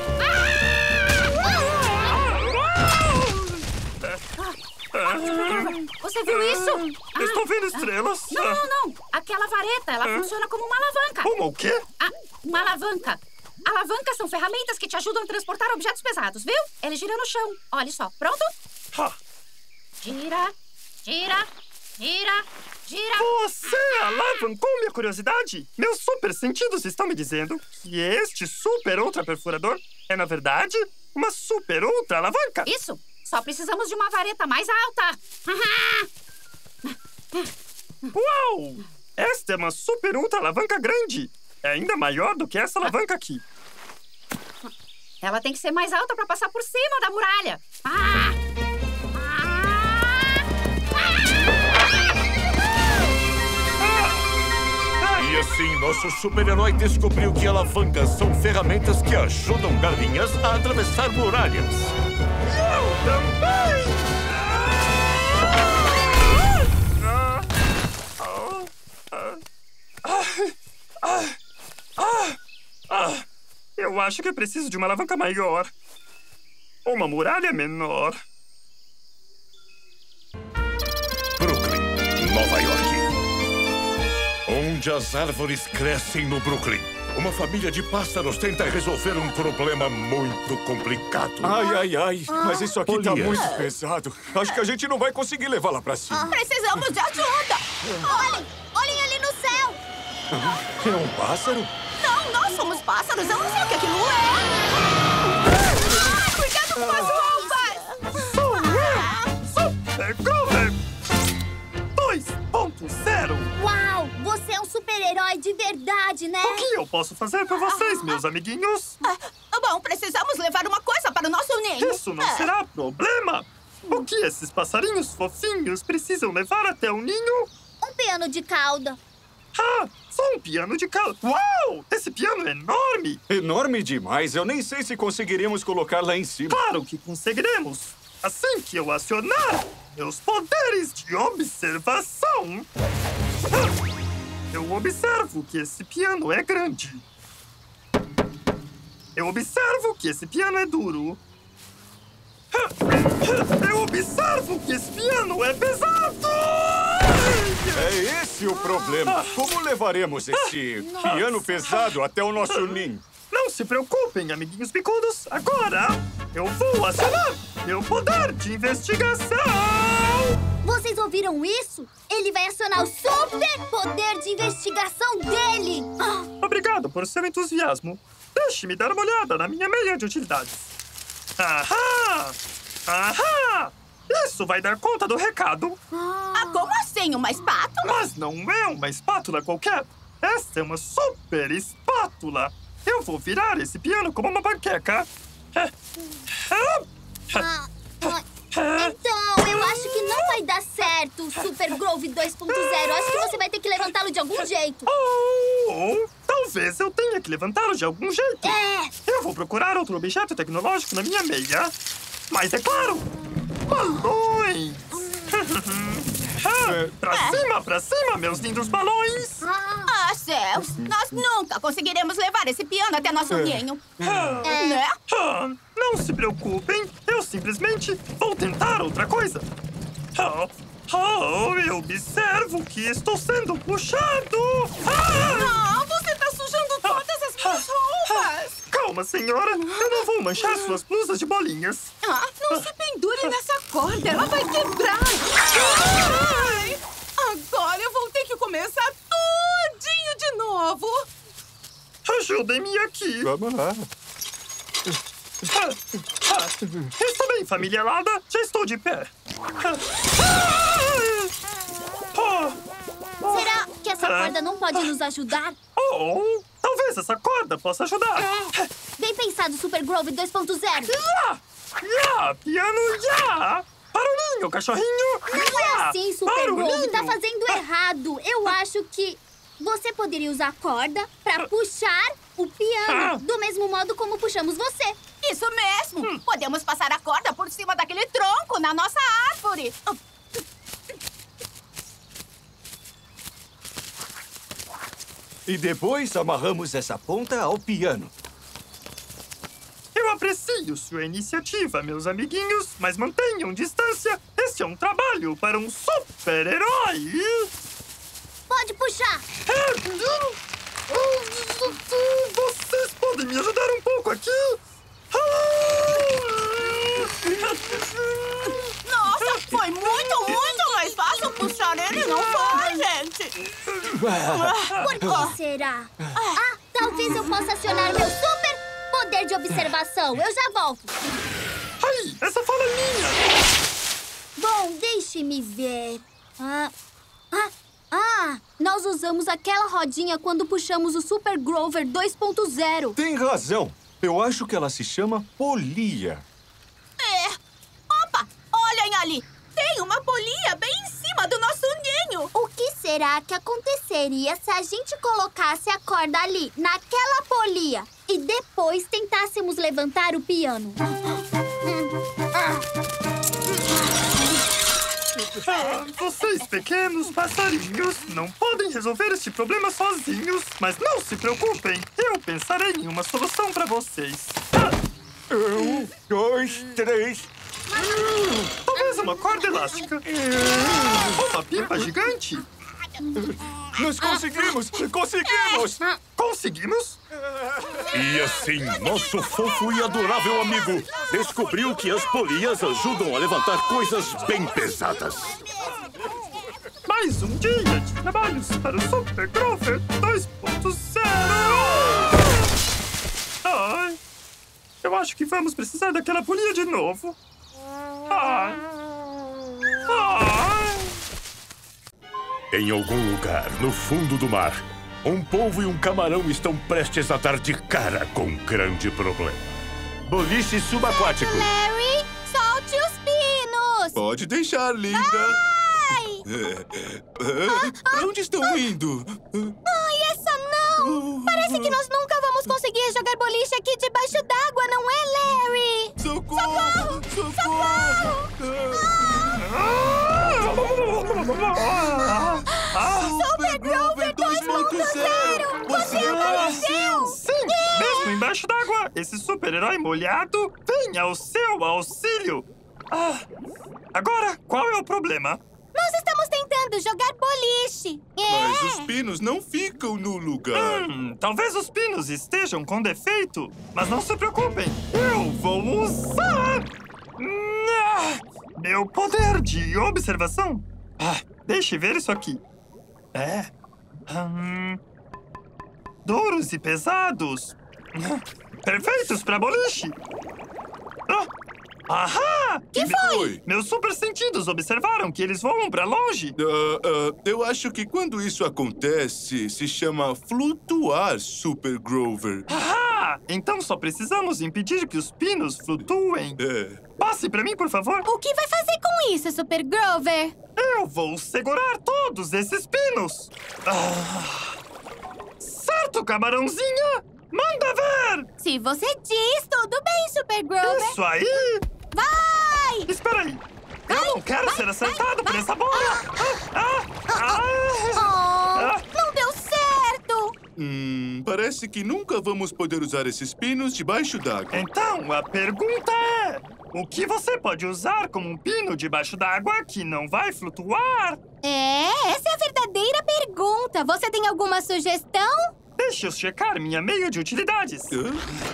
Cuida... Você viu isso? Eu estou vendo estrelas. Não, não, não. Aquela vareta, ela funciona como uma alavanca. Uma o quê? Ah, uma alavanca. Alavancas são ferramentas que te ajudam a transportar objetos pesados, viu? Ele gira no chão. Olha só. Pronto? Gira, gira, gira, gira. Você alavancou minha curiosidade? Meus super sentidos estão me dizendo que este super ultra perfurador é, na verdade, uma super ultra alavanca. Isso. Só precisamos de uma vareta mais alta. Uau! Esta é uma super ultra alavanca grande. É ainda maior do que essa alavanca aqui. Ela tem que ser mais alta para passar por cima da muralha. Ah! E assim, nosso super-herói descobriu que alavancas são ferramentas que ajudam galinhas a atravessar muralhas. Eu também! Eu acho que eu preciso de uma alavanca maior. Ou uma muralha menor. Brooklyn, Nova York. Onde as árvores crescem no Brooklyn. Uma família de pássaros tenta resolver um problema muito complicado. Ai, ai, ai. Mas isso aqui tá Olha. muito pesado. Acho que a gente não vai conseguir levar lá pra cima. Precisamos de ajuda! Olhem! Olhem ali no céu! É um pássaro? Não, nós somos pássaros! Eu não sei o que aquilo é! Ah, cuidado com as roupas! Sou eu! Super Grover dois ponto zero! Uau! Você é um super-herói de verdade, né? O que eu posso fazer por vocês, meus amiguinhos? Bom, precisamos levar uma coisa para o nosso ninho. Isso não será problema! O que esses passarinhos fofinhos precisam levar até o ninho? Um piano de cauda. Ah, só um piano de cauda. Uau! Esse piano é enorme! Enorme demais. Eu nem sei se conseguiremos colocar lá em cima. Claro que conseguiremos! Assim que eu acionar meus poderes de observação, eu observo que esse piano é grande. Eu observo que esse piano é duro. Eu observo que esse piano é pesado! É esse o problema. Como levaremos esse piano pesado até o nosso ninho? Não se preocupem, amiguinhos bicudos. Agora eu vou acionar meu poder de investigação! Vocês ouviram isso? Ele vai acionar o super poder de investigação dele! Obrigado por seu entusiasmo. Deixe-me dar uma olhada na minha meia de utilidades. Ahá! Ahá! Isso vai dar conta do recado. Ah, como assim? Uma espátula? Mas não é uma espátula qualquer. Essa é uma super espátula. Eu vou virar esse piano como uma panqueca. Ah, ah, então, eu acho que não vai dar certo, Super Groove dois ponto zero. Acho que você vai ter que levantá-lo de algum jeito. Ou talvez eu tenha que levantá-lo de algum jeito. É. Eu vou procurar outro objeto tecnológico na minha meia. Mas é claro, balões! Ah, pra cima, pra cima, meus lindos balões! Ah, céus! Nós nunca conseguiremos levar esse piano até nosso ninho. Ah, Né? ah, não se preocupem, eu simplesmente vou tentar outra coisa. Ah, ah, eu observo que estou sendo puxado! Ah, você tá sujando todas as minhas roupas! Calma, senhora, eu não vou manchar suas blusas de bolinhas. Ah, não se pendure nessa corda, ela vai quebrar! Ai, agora eu vou ter que começar tudinho de novo! Ajudem-me aqui! Vamos lá. Ah, ah, estou bem, família Lada, já estou de pé. Ah, Será que essa corda não pode nos ajudar? oh, talvez essa corda possa ajudar. É. Bem pensado, Super Groove dois ponto zero. Ya! Ya! Piano, ya! Para o ninho, cachorrinho! Não é Ya! assim, Para Super o Groove. ninho. Tá fazendo errado. Eu acho que você poderia usar a corda pra puxar o piano, do mesmo modo como puxamos você. Isso mesmo! Podemos passar a corda por cima daquele tronco na nossa árvore. E depois amarramos essa ponta ao piano. Eu aprecio sua iniciativa, meus amiguinhos, mas mantenham distância. Esse é um trabalho para um super-herói. Pode puxar. Vocês podem me ajudar um pouco aqui? Nossa, foi muito, muito mais fácil puxar ele, não foi, gente? Por que será? Ah, talvez eu possa acionar meu super poder de observação. Eu já volto. Ai, essa fala é minha. Bom, deixe-me ver. Ah, ah, ah, nós usamos aquela rodinha quando puxamos o Super Grover dois ponto zero. Tem razão. Eu acho que ela se chama polia. É. Opa, olhem ali. Tem uma polia bem em cima do nosso ninho. O que será que aconteceria se a gente colocasse a corda ali, naquela polia, e depois tentássemos levantar o piano? Ah, vocês, pequenos passarinhos, não podem resolver este problema sozinhos. Mas não se preocupem, eu pensarei em uma solução para vocês. Um, dois, três. Talvez uma corda elástica. Uma pipa gigante. Nós conseguimos! Conseguimos! Conseguimos? E assim, nosso fofo e adorável amigo descobriu que as polias ajudam a levantar coisas bem pesadas. Mais um dia de trabalhos para o Super Grover dois ponto zero! Ai, eu acho que vamos precisar daquela polia de novo. Ai. Ai. Em algum lugar, no fundo do mar, um polvo e um camarão estão prestes a dar de cara com um grande problema. Boliche subaquático. Larry, solte os pinos! Pode deixar, linda. Ai! Pra onde estão indo? Ai, essa não! Parece que nós nunca vamos conseguir jogar boliche aqui debaixo d'água, não é, Larry? Socorro! Socorro! Socorro! Super Grover dois ponto zero! Você apareceu! Sim! Mesmo embaixo d'água, esse super-herói molhado vem ao seu auxílio! Ah, agora, qual é o problema? Nós estamos tentando jogar boliche. É. Mas os pinos não ficam no lugar. Hum, talvez os pinos estejam com defeito, mas não se preocupem, eu vou usar meu poder de observação. Ah, deixe ver isso aqui. É. Hum, duros e pesados. Perfeitos para boliche. Ah. Ahá! Que foi? Meus super sentidos observaram que eles voam pra longe. Uh, uh, eu acho que quando isso acontece, se chama flutuar, Super Grover. Ahá! Então só precisamos impedir que os pinos flutuem. É. Passe pra mim, por favor. O que vai fazer com isso, Super Grover? Eu vou segurar todos esses pinos. Ah. Certo, camarãozinha? Manda ver! Se você diz, tudo bem, Super Grover. Isso aí! Vai! Espera aí! Eu não quero vai, ser acertado vai, por vai. essa bola! Ah, ah, ah, Oh, ah. não deu certo! Hum, parece que nunca vamos poder usar esses pinos debaixo d'água. Então, a pergunta é... O que você pode usar como um pino debaixo d'água que não vai flutuar? É, essa é a verdadeira pergunta. Você tem alguma sugestão? Deixa eu checar minha meia de utilidades. Hã?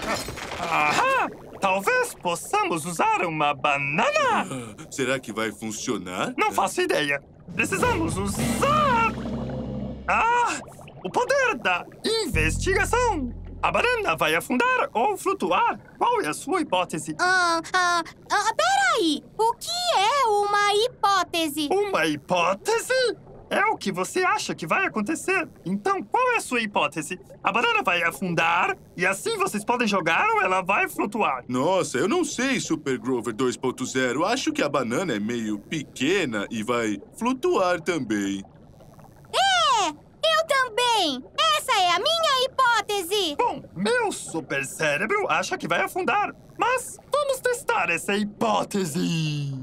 Ahá! Talvez possamos usar uma banana! Ah, será que vai funcionar? Não faço ideia. Precisamos usar... Ah! O poder da investigação! A banana vai afundar ou flutuar? Qual é a sua hipótese? Ah, ah, ah, peraí. O que é uma hipótese? Uma hipótese? É o que você acha que vai acontecer. Então, qual é a sua hipótese? A banana vai afundar e assim vocês podem jogar ou ela vai flutuar? Nossa, eu não sei, Super Grover dois ponto zero. Acho que a banana é meio pequena e vai flutuar também. É, eu também. Essa é a minha hipótese. Bom, meu super cérebro acha que vai afundar. Mas vamos testar essa hipótese.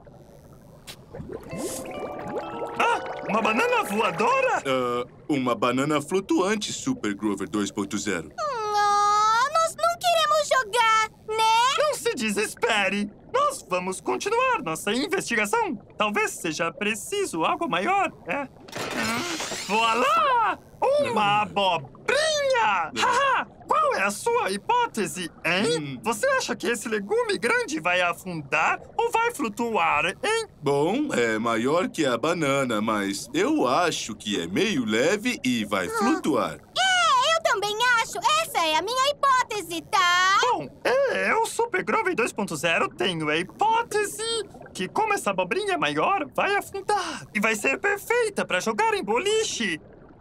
Ah, uma banana voadora? Uh, uma banana flutuante, Super Grover dois ponto zero. Oh, nós não queremos jogar, né? Não se desespere. Nós vamos continuar nossa investigação. Talvez seja preciso algo maior, é? Voilá! Uma abobrinha! Haha! Qual é a sua hipótese, hein? Você acha que esse legume grande vai afundar ou vai flutuar, hein? Bom, é maior que a banana, mas eu acho que é meio leve e vai flutuar. É, eu também acho. Essa é a minha hipótese, tá? Bom, eu, Super Grover dois ponto zero, tenho a hipótese que, como essa abobrinha é maior, vai afundar e vai ser perfeita para jogar em boliche.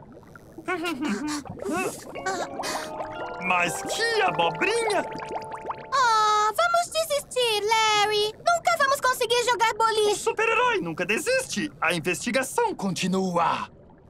Mas que abobrinha! Oh, vamos desistir, Larry. Nunca vamos conseguir jogar O boliche. super-herói nunca desiste. A investigação continua.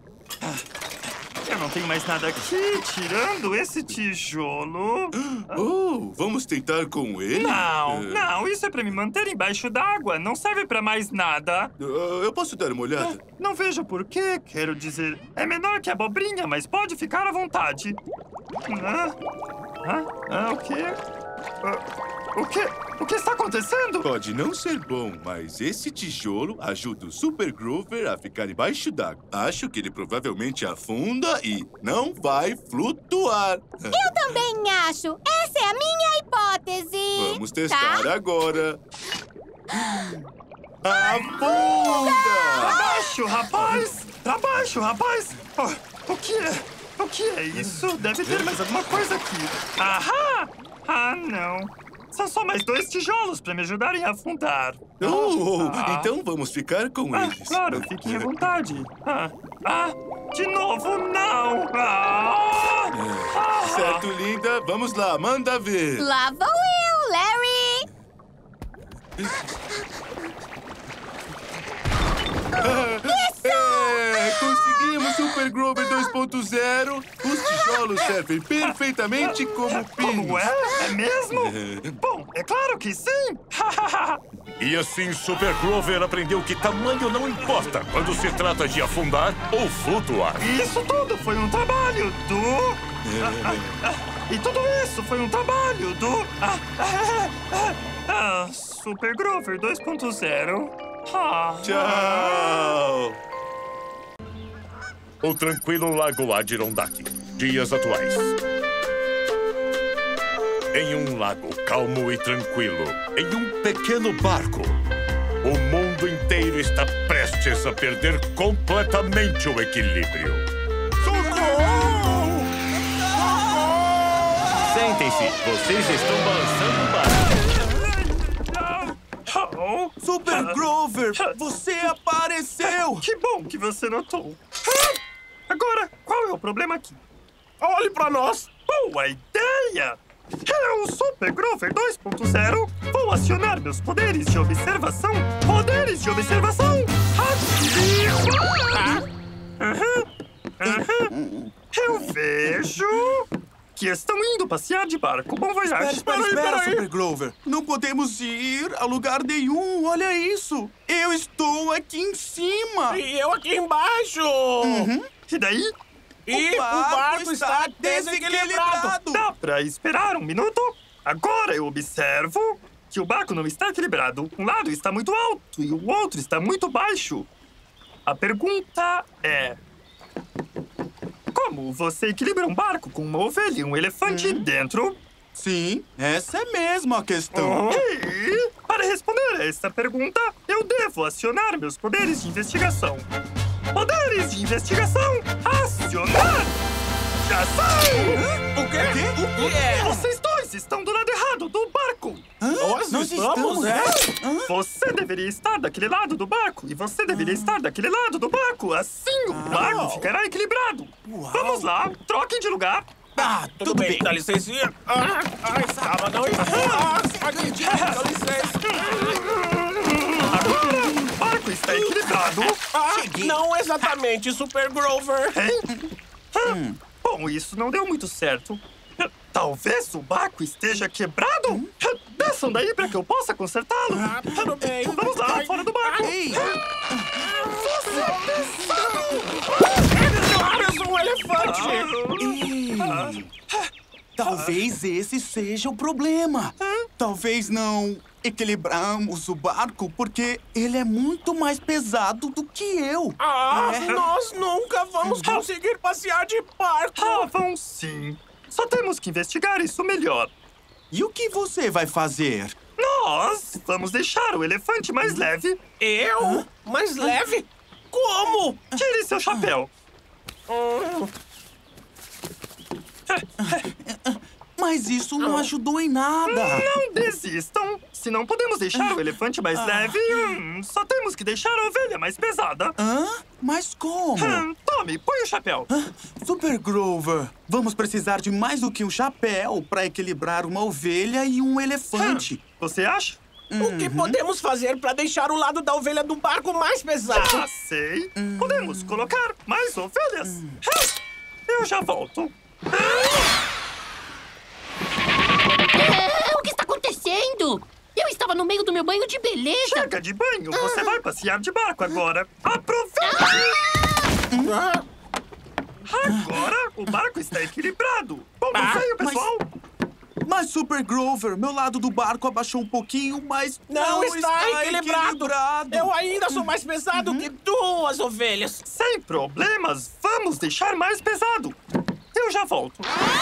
Eu não tenho mais nada aqui, tirando esse tijolo. Oh, vamos tentar com ele? Não, Uh, não, isso é pra me manter embaixo d'água. Não serve pra mais nada. uh, eu posso dar uma olhada? Não vejo por quê, quero dizer. É menor que a abobrinha, mas pode ficar à vontade. Ah, ah, ah o quê? Ah, o quê? O que está acontecendo? Pode não ser bom, mas esse tijolo ajuda o Super Grover a ficar embaixo d'água. Acho que ele provavelmente afunda e não vai flutuar. Eu também acho. Essa é a minha hipótese. Vamos testar tá? agora. Afunda! Pra baixo, rapaz! Pra baixo, rapaz! Oh, o que é? O que é isso? Deve ter mais alguma coisa aqui. Ahá! Ah, não. São só mais dois tijolos para me ajudarem a afundar. Oh, Ah. então vamos ficar com Ah, eles. claro, fiquem à vontade. Ah, ah, de novo, não! Ah, ah. Certo, linda. Vamos lá, manda ver. Lá vou eu, Larry. Isso! É, conseguimos, Super Grover dois ponto zero. Os tijolos servem perfeitamente como pinos. Como é? É mesmo? Bom, é claro que sim! E assim, Super Grover aprendeu que tamanho não importa quando se trata de afundar ou flutuar. Isso tudo foi um trabalho do... Ah, ah, ah, e tudo isso foi um trabalho do... Ah, ah, ah, ah, Super Grover dois ponto zero. Ah. Tchau! O tranquilo Lago Adirondack. Dias atuais. Em um lago calmo e tranquilo, em um pequeno barco, o mundo inteiro está prestes a perder completamente o equilíbrio. Socorro! Sentem-se, vocês estão balançando o barco. Super Grover, você apareceu! Que bom que você notou. Agora, qual é o problema aqui? Olhe pra nós! Boa ideia! Eu, Super Grover dois ponto zero, vou acionar meus poderes de observação. Poderes de observação ativa! Aham, aham. Eu vejo que estão indo passear de barco. Bom voyage. Espera, espera, espera, Super Grover. Não podemos ir a lugar nenhum. Olha isso. Eu estou aqui em cima. E eu aqui embaixo. Uhum. E daí? E o barco, o barco está desequilibrado. desequilibrado. Dá pra esperar um minuto? Agora eu observo que o barco não está equilibrado. Um lado está muito alto e o outro está muito baixo. A pergunta é... Como você equilibra um barco com uma ovelha e um elefante hum. dentro? Sim, essa é mesmo a questão. E, para responder a esta pergunta, eu devo acionar meus poderes de investigação. Poderes de investigação, acionar! Já sei! O quê? O que é? Vocês dois estão do lado errado do barco. Hã? Nós, Nós estamos, é? Você deveria estar daquele lado do barco e você deveria ah. estar daquele lado do barco. Assim o barco ah. ficará equilibrado. Uau. Vamos lá, troquem de lugar. Ah, tudo, tudo bem. bem. Dá licencinha. Ah, ai, estava não. Ah, acredito, dá licença. Agora, o barco está equilibrado. Ah, não exatamente, Super Grover. Hein? Hum. Bom, isso não deu muito certo. Talvez o barco esteja quebrado. Hum? Desçam daí para que eu possa consertá-lo. Ah, tudo bem. Vamos lá, fora do barco. Ei. Você é pesado. É um elefante. Ah. Talvez esse seja o problema. Talvez não equilibramos o barco porque ele é muito mais pesado do que eu. Ah, é. Nós nunca vamos conseguir passear de barco. Ah, vão sim. Só temos que investigar isso melhor. E o que você vai fazer? Nós vamos deixar o elefante mais leve. Eu? Hã? Mais leve? Como? Tire seu chapéu. Hum. Mas isso não ajudou em nada. Não desistam. Se não podemos deixar o elefante mais ah. leve, hum, só temos que deixar a ovelha mais pesada. Hã? Mas como? Hum, tome, põe o chapéu. Hã? Super Grover, vamos precisar de mais do que um chapéu para equilibrar uma ovelha e um elefante. Hum, você acha? Uhum. O que podemos fazer para deixar o lado da ovelha do barco mais pesado? Já sei. Uhum. Podemos colocar mais ovelhas. Uhum. Eu já volto. É, o que está acontecendo? Eu estava no meio do meu banho de beleza. Chega de banho. Você ah. vai passear de barco agora. Aproveite! Ah. Agora o barco está equilibrado. Bom passeio, ah, pessoal. Mas... Mas, Super Grover, meu lado do barco abaixou um pouquinho, mas não, não está, está equilibrado. equilibrado. Eu ainda sou mais pesado uhum. que duas ovelhas. Sem problemas, vamos deixar mais pesado. Eu já volto.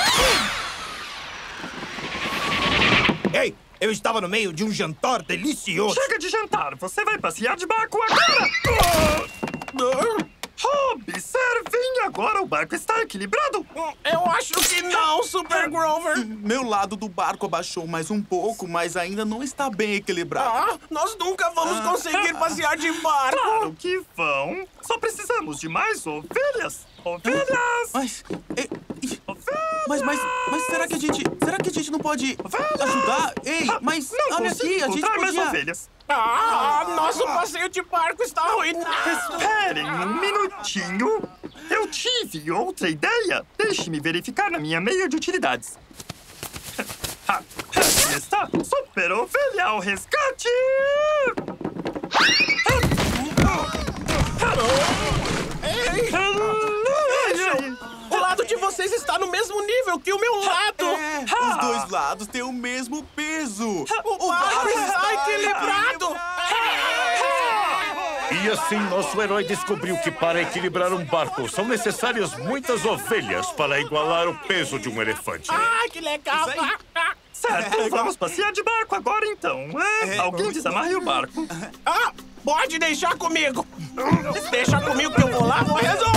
Ei, eu estava no meio de um jantar delicioso. Chega de jantar, você vai passear de barco agora. Observem, agora o barco está equilibrado. Eu acho que não, Super Grover. Meu lado do barco abaixou mais um pouco, mas ainda não está bem equilibrado. Ah, nós nunca vamos ah. conseguir passear de barco. Claro que vão. Só precisamos de mais ovelhas. Ovelhas! Mas... Ovelhas! Mas, mas, mas será que a gente... Será que a gente não pode ajudar? Ei, mas não olha aqui, a gente mais podia... ovelhas. Ah, nosso passeio de barco está arruinado. Esperem um minutinho. Eu tive outra ideia. Deixe-me verificar na minha meia de utilidades. Aqui está. Super Ovelha ao resgate! Ei! O lado de vocês está no mesmo nível que o meu lado! É, os dois lados têm o mesmo peso! O barco está equilibrado! E assim, nosso herói descobriu que para equilibrar um barco são necessárias muitas ovelhas para igualar o peso de um elefante. Ah, que legal! Certo, vamos passear de barco agora então. É, alguém desamarre o barco. Ah, pode deixar comigo! Deixa comigo que eu vou lá, vou resolver!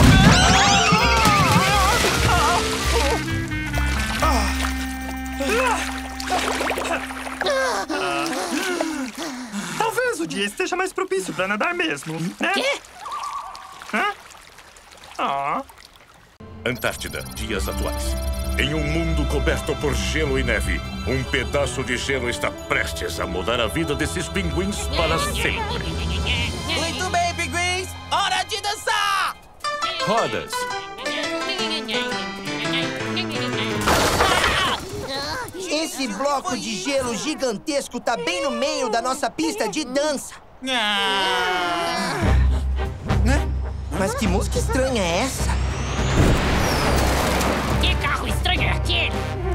Talvez o dia esteja mais propício para nadar mesmo, né? Quê? Hã? Ah. Antártida, dias atuais. Em um mundo coberto por gelo e neve, um pedaço de gelo está prestes a mudar a vida desses pinguins para sempre. Muito bem, pinguins! Hora de dançar! Rodas. Esse bloco de gelo gigantesco tá bem no meio da nossa pista de dança. Ah. Mas que música estranha é essa? Que carro estranho é aquele?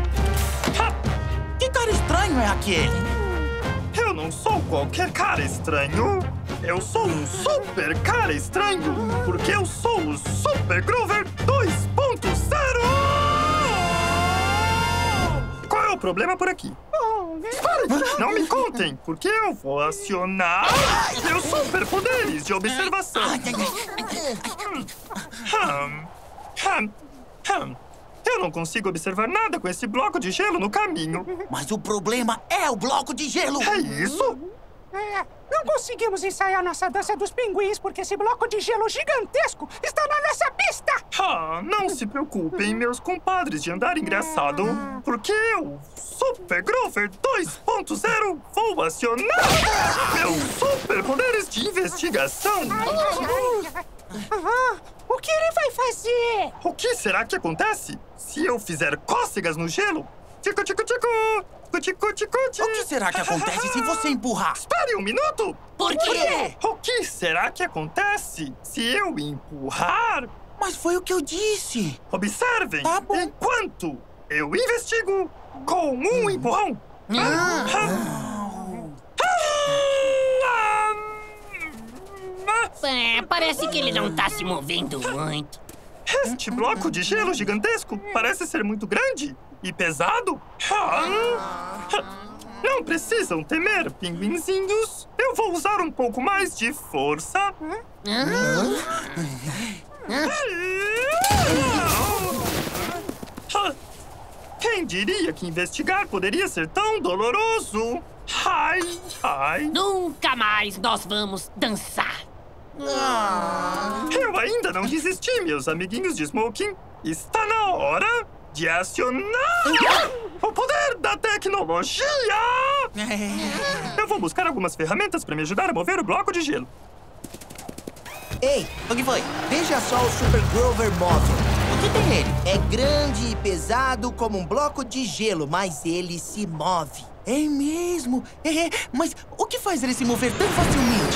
Que cara estranho é aquele? Eu não sou qualquer cara estranho. Eu sou um super cara estranho. Porque eu sou o Super Groover dois ponto zero! Qual é o problema por aqui? Espere! Não me contem, porque eu vou acionar meus superpoderes de observação. Hum, hum, hum. Eu não consigo observar nada com esse bloco de gelo no caminho. Mas o problema é o bloco de gelo. É isso? É, não conseguimos ensaiar nossa dança dos pinguins porque esse bloco de gelo gigantesco está na nossa pista! Ah, não se preocupem, meus compadres de andar engraçado, porque eu, Super Groover dois ponto zero, vou acionar meus superpoderes de investigação. Ah, o que ele vai fazer? O que será que acontece se eu fizer cócegas no gelo? Tico, tico, tico! Tico, tico, tico! O que será que acontece se você empurrar? Espere um minuto! Por quê? O que será que acontece se eu empurrar? Mas foi o que eu disse! Observem! Tá bom. Enquanto eu investigo com um empurrão! Ah. É, parece que ele não tá se movendo muito. Este bloco de gelo gigantesco parece ser muito grande e pesado. Não precisam temer, pinguinzinhos. Eu vou usar um pouco mais de força. Quem diria que investigar poderia ser tão doloroso? Ai, ai. Nunca mais nós vamos dançar. Eu ainda não desisti, meus amiguinhos de Smoking. Está na hora de acionar o poder da tecnologia! Eu vou buscar algumas ferramentas para me ajudar a mover o bloco de gelo. Ei, O que foi? veja só o Super Groover móvel. O que tem ele? É grande e pesado como um bloco de gelo, mas ele se move. É mesmo? É, mas o que faz ele se mover tão facilmente?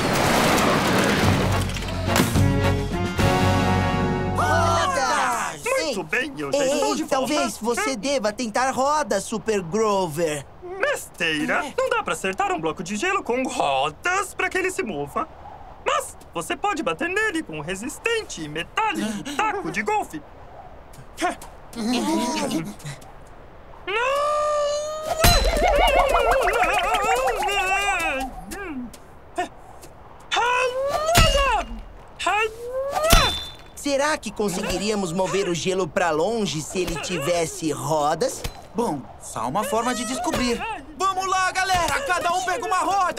Rodas! Muito bem, eu já Ei, estou de volta. talvez você deva tentar rodas, Super Groover. Besteira! Não dá para acertar um bloco de gelo com rodas para que ele se mova. Mas você pode bater nele com um resistente e metálico taco de golfe. Será que conseguiríamos mover o gelo pra longe se ele tivesse rodas? Bom, só uma forma de descobrir. Vamos lá, galera! Cada um pega uma roda!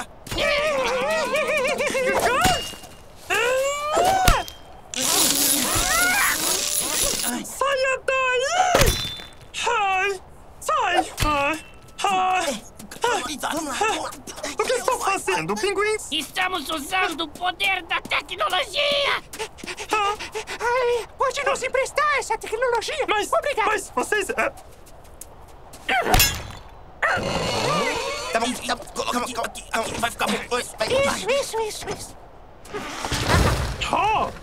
Saia daí! pinguins! Estamos usando o poder da tecnologia! Ai, pode nos emprestar essa tecnologia? Mas, Obrigado. mas vocês... É... Tá bom, tá bom. Coloca aqui, aqui, aqui. Vai ficar bom. Vai, vai. Isso, isso, isso, isso. Oh!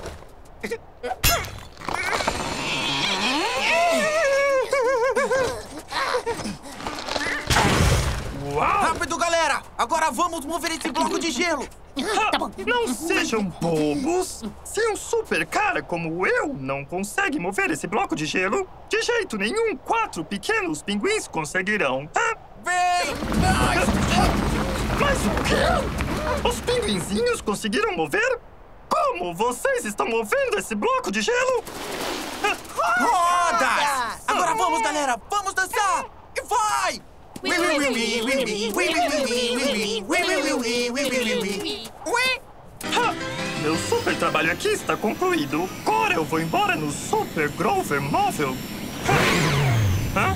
Uau! Rápido, galera! Agora vamos mover esse bloco de gelo! Tá bom. Não sejam bobos! Se um super cara como eu não consegue mover esse bloco de gelo, de jeito nenhum quatro pequenos pinguins conseguirão, tá? Vem! Mas o quê? Os pinguinzinhos conseguiram mover? Como vocês estão movendo esse bloco de gelo? Rodas! Agora vamos, galera! Vamos dançar! E vai! Ha! Meu super trabalho aqui está concluído. Agora eu vou embora no Super Grover Móvel. Hã?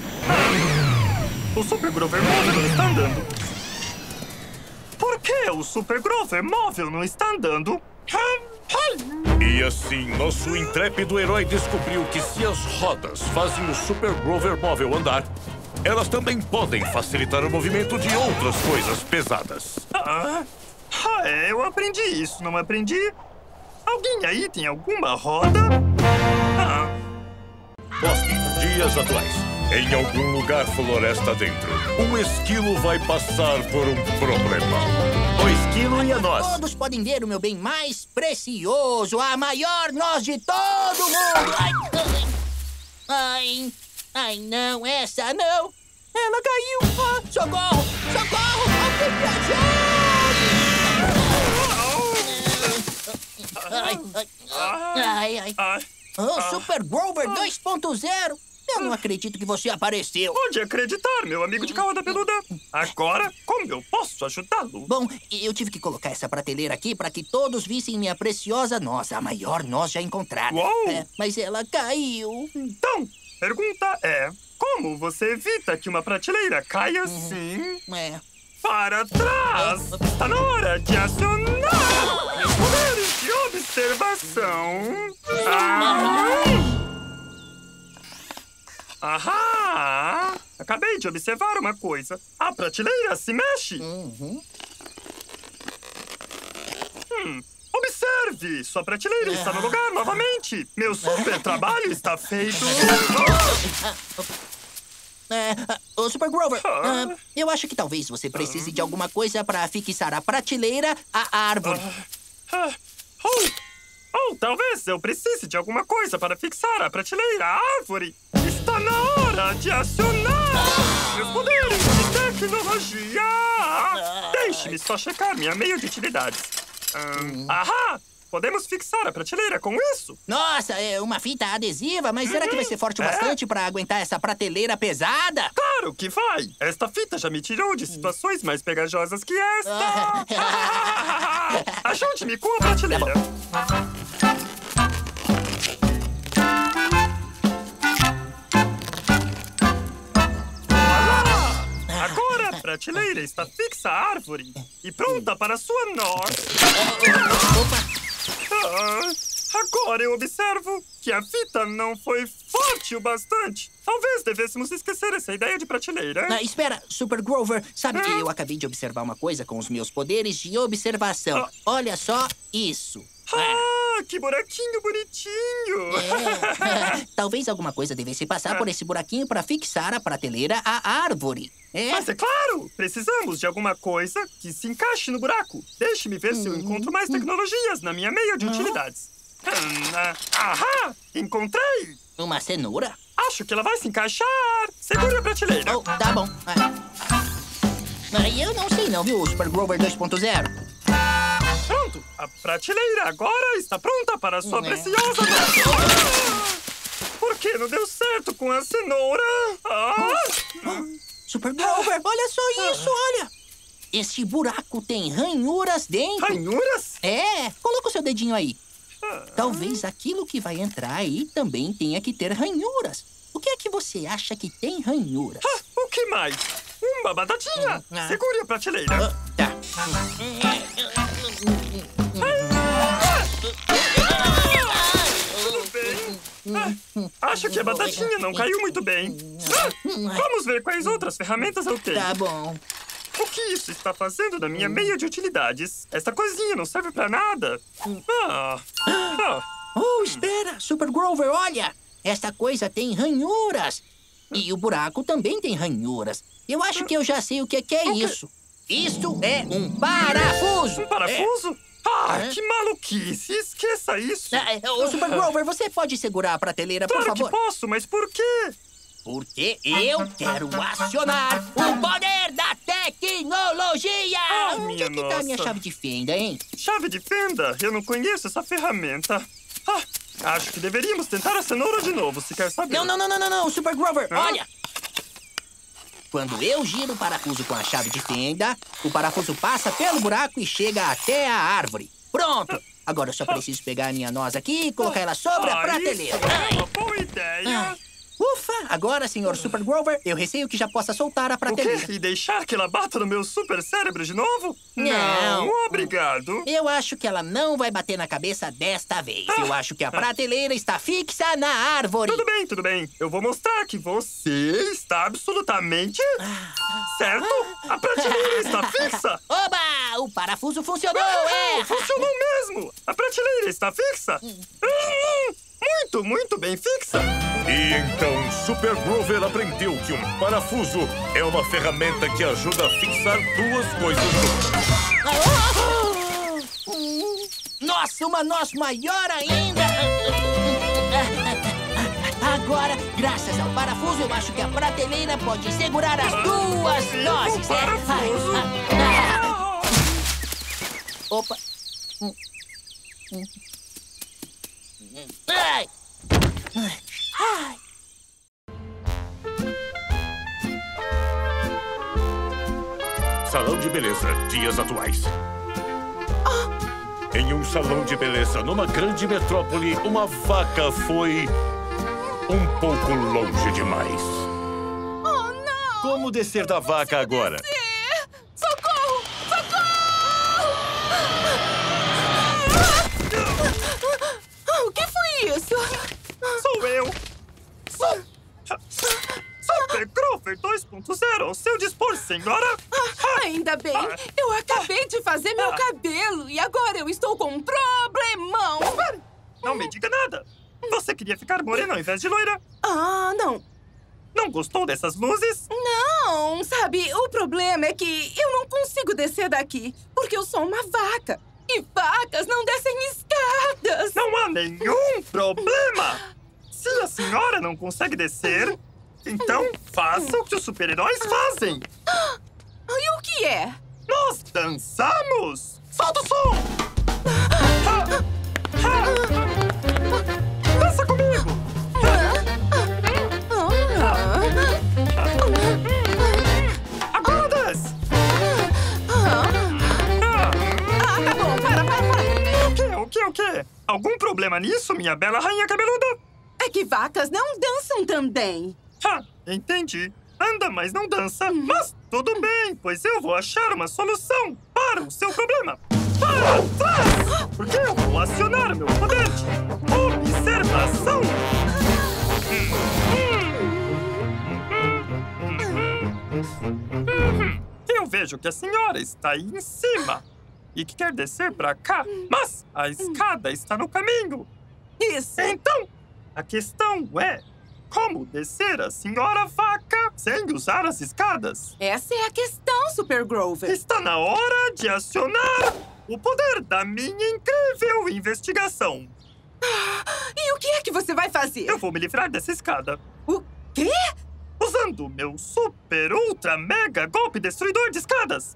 O Super Grover Móvel não está andando. Por que o Super Grover Móvel não está andando? E assim, nosso intrépido herói descobriu que se as rodas fazem o Super Grover Móvel andar, elas também podem facilitar o movimento de outras coisas pesadas. Ah, ah, é, eu aprendi isso, não aprendi? Alguém aí tem alguma roda? Ah. Bosque, dias atuais. Em algum lugar floresta dentro, um esquilo vai passar por um problema. O esquilo e a noz. Todos podem ver o meu bem mais precioso, a maior noz de todo mundo. Ai, ai, ai, ai não, essa não. Ela caiu. Ah, socorro, socorro, alguém me ajude. Ai, ai, ai. Oh, Super Grover dois ponto zero. Eu não acredito que você apareceu. Pode acreditar, meu amigo de cauda peluda. Agora, como eu posso ajudá-lo? Bom, eu tive que colocar essa prateleira aqui para que todos vissem minha preciosa noz, a maior noz já encontrada. Uou! É, mas ela caiu. Então, pergunta é, como você evita que uma prateleira caia assim? É. Para trás! Está na hora de acionar os poderes de observação. Ah! Ahá! Acabei de observar uma coisa. A prateleira se mexe. Uhum. Hum, observe! Sua prateleira está no lugar novamente. Meu super trabalho está feito. É, ô, Super Grover, uh, eu acho que talvez você precise de alguma coisa para fixar a prateleira à árvore. Uh, uh, oh. Ou talvez eu precise de alguma coisa para fixar a prateleira à árvore. Está na hora de acionar meus poderes de tecnologia. Deixe-me só checar minha meia de utilidades. Hum, ahá! Podemos fixar a prateleira com isso? Nossa, é uma fita adesiva, mas será que vai ser forte o É? bastante para aguentar essa prateleira pesada? Claro que vai! Esta fita já me tirou de situações mais pegajosas que esta. Ajude-me com a prateleira. Agora a prateleira está fixa à árvore e pronta para sua noz. Ah, agora eu observo que a fita não foi forte o bastante. Talvez devêssemos esquecer essa ideia de prateleira. Ah, espera, Super Grover, sabe que eu acabei de observar uma coisa com os meus poderes de observação. Ah. Olha só isso. Ah, que buraquinho bonitinho! É. Talvez alguma coisa devesse passar por esse buraquinho para fixar a prateleira à árvore. É. Mas é claro! Precisamos de alguma coisa que se encaixe no buraco. Deixe-me ver se eu encontro mais tecnologias na minha meia de utilidades. Hum, ah, ahá! Encontrei! Uma cenoura? Acho que ela vai se encaixar. Segure a prateleira. Oh, tá bom. Ah, eu não sei não, viu, Super Grover dois ponto zero? Pronto! A prateleira agora está pronta para a sua É. preciosa... Ah! Por que não deu certo com a cenoura? Ah! Super Grover, olha só isso, olha! Esse buraco tem ranhuras dentro. Ranhuras? É, coloca o seu dedinho aí. Talvez aquilo que vai entrar aí também tenha que ter ranhuras. O que é que você acha que tem ranhuras? Ah, o que mais? Uma batatinha! Ah. Segure a prateleira. Tá. Tudo bem. Ah, acho que a batatinha não caiu muito bem. Ah, vamos ver quais outras ferramentas eu tenho. Tá bom. O que isso está fazendo na minha meia de utilidades? Esta coisinha não serve pra nada. Ah. Ah. Oh, espera! Super Grover, olha! Esta coisa tem ranhuras. E o buraco também tem ranhuras. Eu acho que eu já sei o que, que é isso. Isso é um parafuso. Um parafuso? É. Ah, é. que maluquice! Esqueça isso! É, ô, Super Grover, você pode segurar a prateleira, claro por favor? Claro que posso, mas por quê? Porque eu quero acionar o poder da tecnologia! Ah, Onde minha é que tá nossa. a minha chave de fenda, hein? Chave de fenda? Eu não conheço essa ferramenta. Ah, acho que deveríamos tentar a cenoura de novo, se quer saber. Não, não, não, não, não, não, Super Grover, Hã? olha! Quando eu giro o parafuso com a chave de fenda, o parafuso passa pelo buraco e chega até a árvore. Pronto! Agora eu só preciso pegar a minha noz aqui e colocar ela sobre a Ah, prateleira. isso é uma boa ideia. Ai. Ufa! Agora, senhor Super Grover, eu receio que já possa soltar a O prateleira. quê? E deixar que ela bata no meu super cérebro de novo? Não. Não, obrigado. Eu acho que ela não vai bater na cabeça desta vez. Eu acho que a prateleira está fixa na árvore. Tudo bem, tudo bem. Eu vou mostrar que você está absolutamente certo. A prateleira está fixa. Oba! O parafuso funcionou, Ah, é! Funcionou mesmo. A prateleira está fixa. Hum, muito, muito bem fixa. E então Super Grover aprendeu que um parafuso é uma ferramenta que ajuda a fixar duas coisas juntas. Nossa, uma noz maior ainda! Agora, graças ao parafuso, eu acho que a prateleira pode segurar as duas nozes, né? Ai, ai, ai. Opa! Ai! Ai! Salão de beleza, dias atuais. Em um salão de beleza numa grande metrópole, uma vaca foi um pouco longe demais. Oh, não! Como descer da vaca agora? Socorro! Socorro! O que foi isso? Sou eu. Sou... Super Grover dois ponto zero ao seu dispor, senhora. Ah, ainda bem. Eu acabei de fazer meu cabelo e agora eu estou com um problemão. Espere. Não me diga nada. Você queria ficar morena ao invés de loira? Ah, não. Não gostou dessas luzes? Não, sabe, o problema é que eu não consigo descer daqui, porque eu sou uma vaca. E vacas não descem escadas. Não há nenhum problema. Se a senhora não consegue descer, então faça o que os super-heróis fazem. E o que é? Nós dançamos. Solta o som. Dança comigo. Agora desce. Ah, tá bom, para, para, para. O quê, o quê, o quê? Algum problema nisso, minha bela rainha cabeluda? É que vacas não dançam também. Ha, entendi. Anda, mas não dança. Mas tudo bem, pois eu vou achar uma solução para o seu problema. Para trás! Porque eu vou acionar meu poder de observação. Eu vejo que a senhora está aí em cima e que quer descer para cá, mas a escada está no caminho. Isso. Então, a questão é como descer a senhora vaca sem usar as escadas. Essa é a questão, Super Grover. Está na hora de acionar o poder da minha incrível investigação. E o que é que você vai fazer? Eu vou me livrar dessa escada. O quê? Usando o meu super, ultra, mega golpe destruidor de escadas.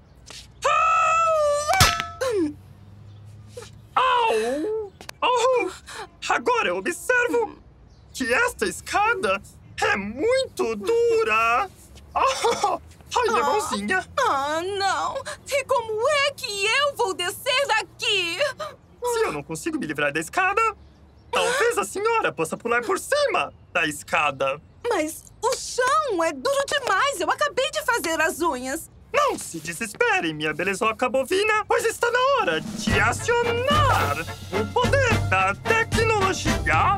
Au! Oh! Agora eu observo que esta escada é muito dura. Oh! Ai, minha mãozinha. Ah, não. E como é que eu vou descer daqui? Se eu não consigo me livrar da escada, talvez a senhora possa pular por cima da escada. Mas o chão é duro demais. Eu acabei de fazer as unhas. Não se desespere, minha belezoca bovina, pois está na hora de acionar o poder da tecnologia.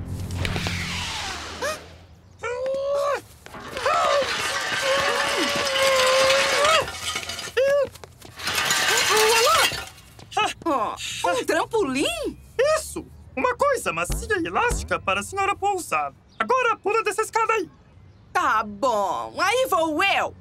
Oh, um trampolim? Isso! Uma coisa macia e elástica para a senhora pousar. Agora pula dessa escada aí. Tá bom, aí vou eu.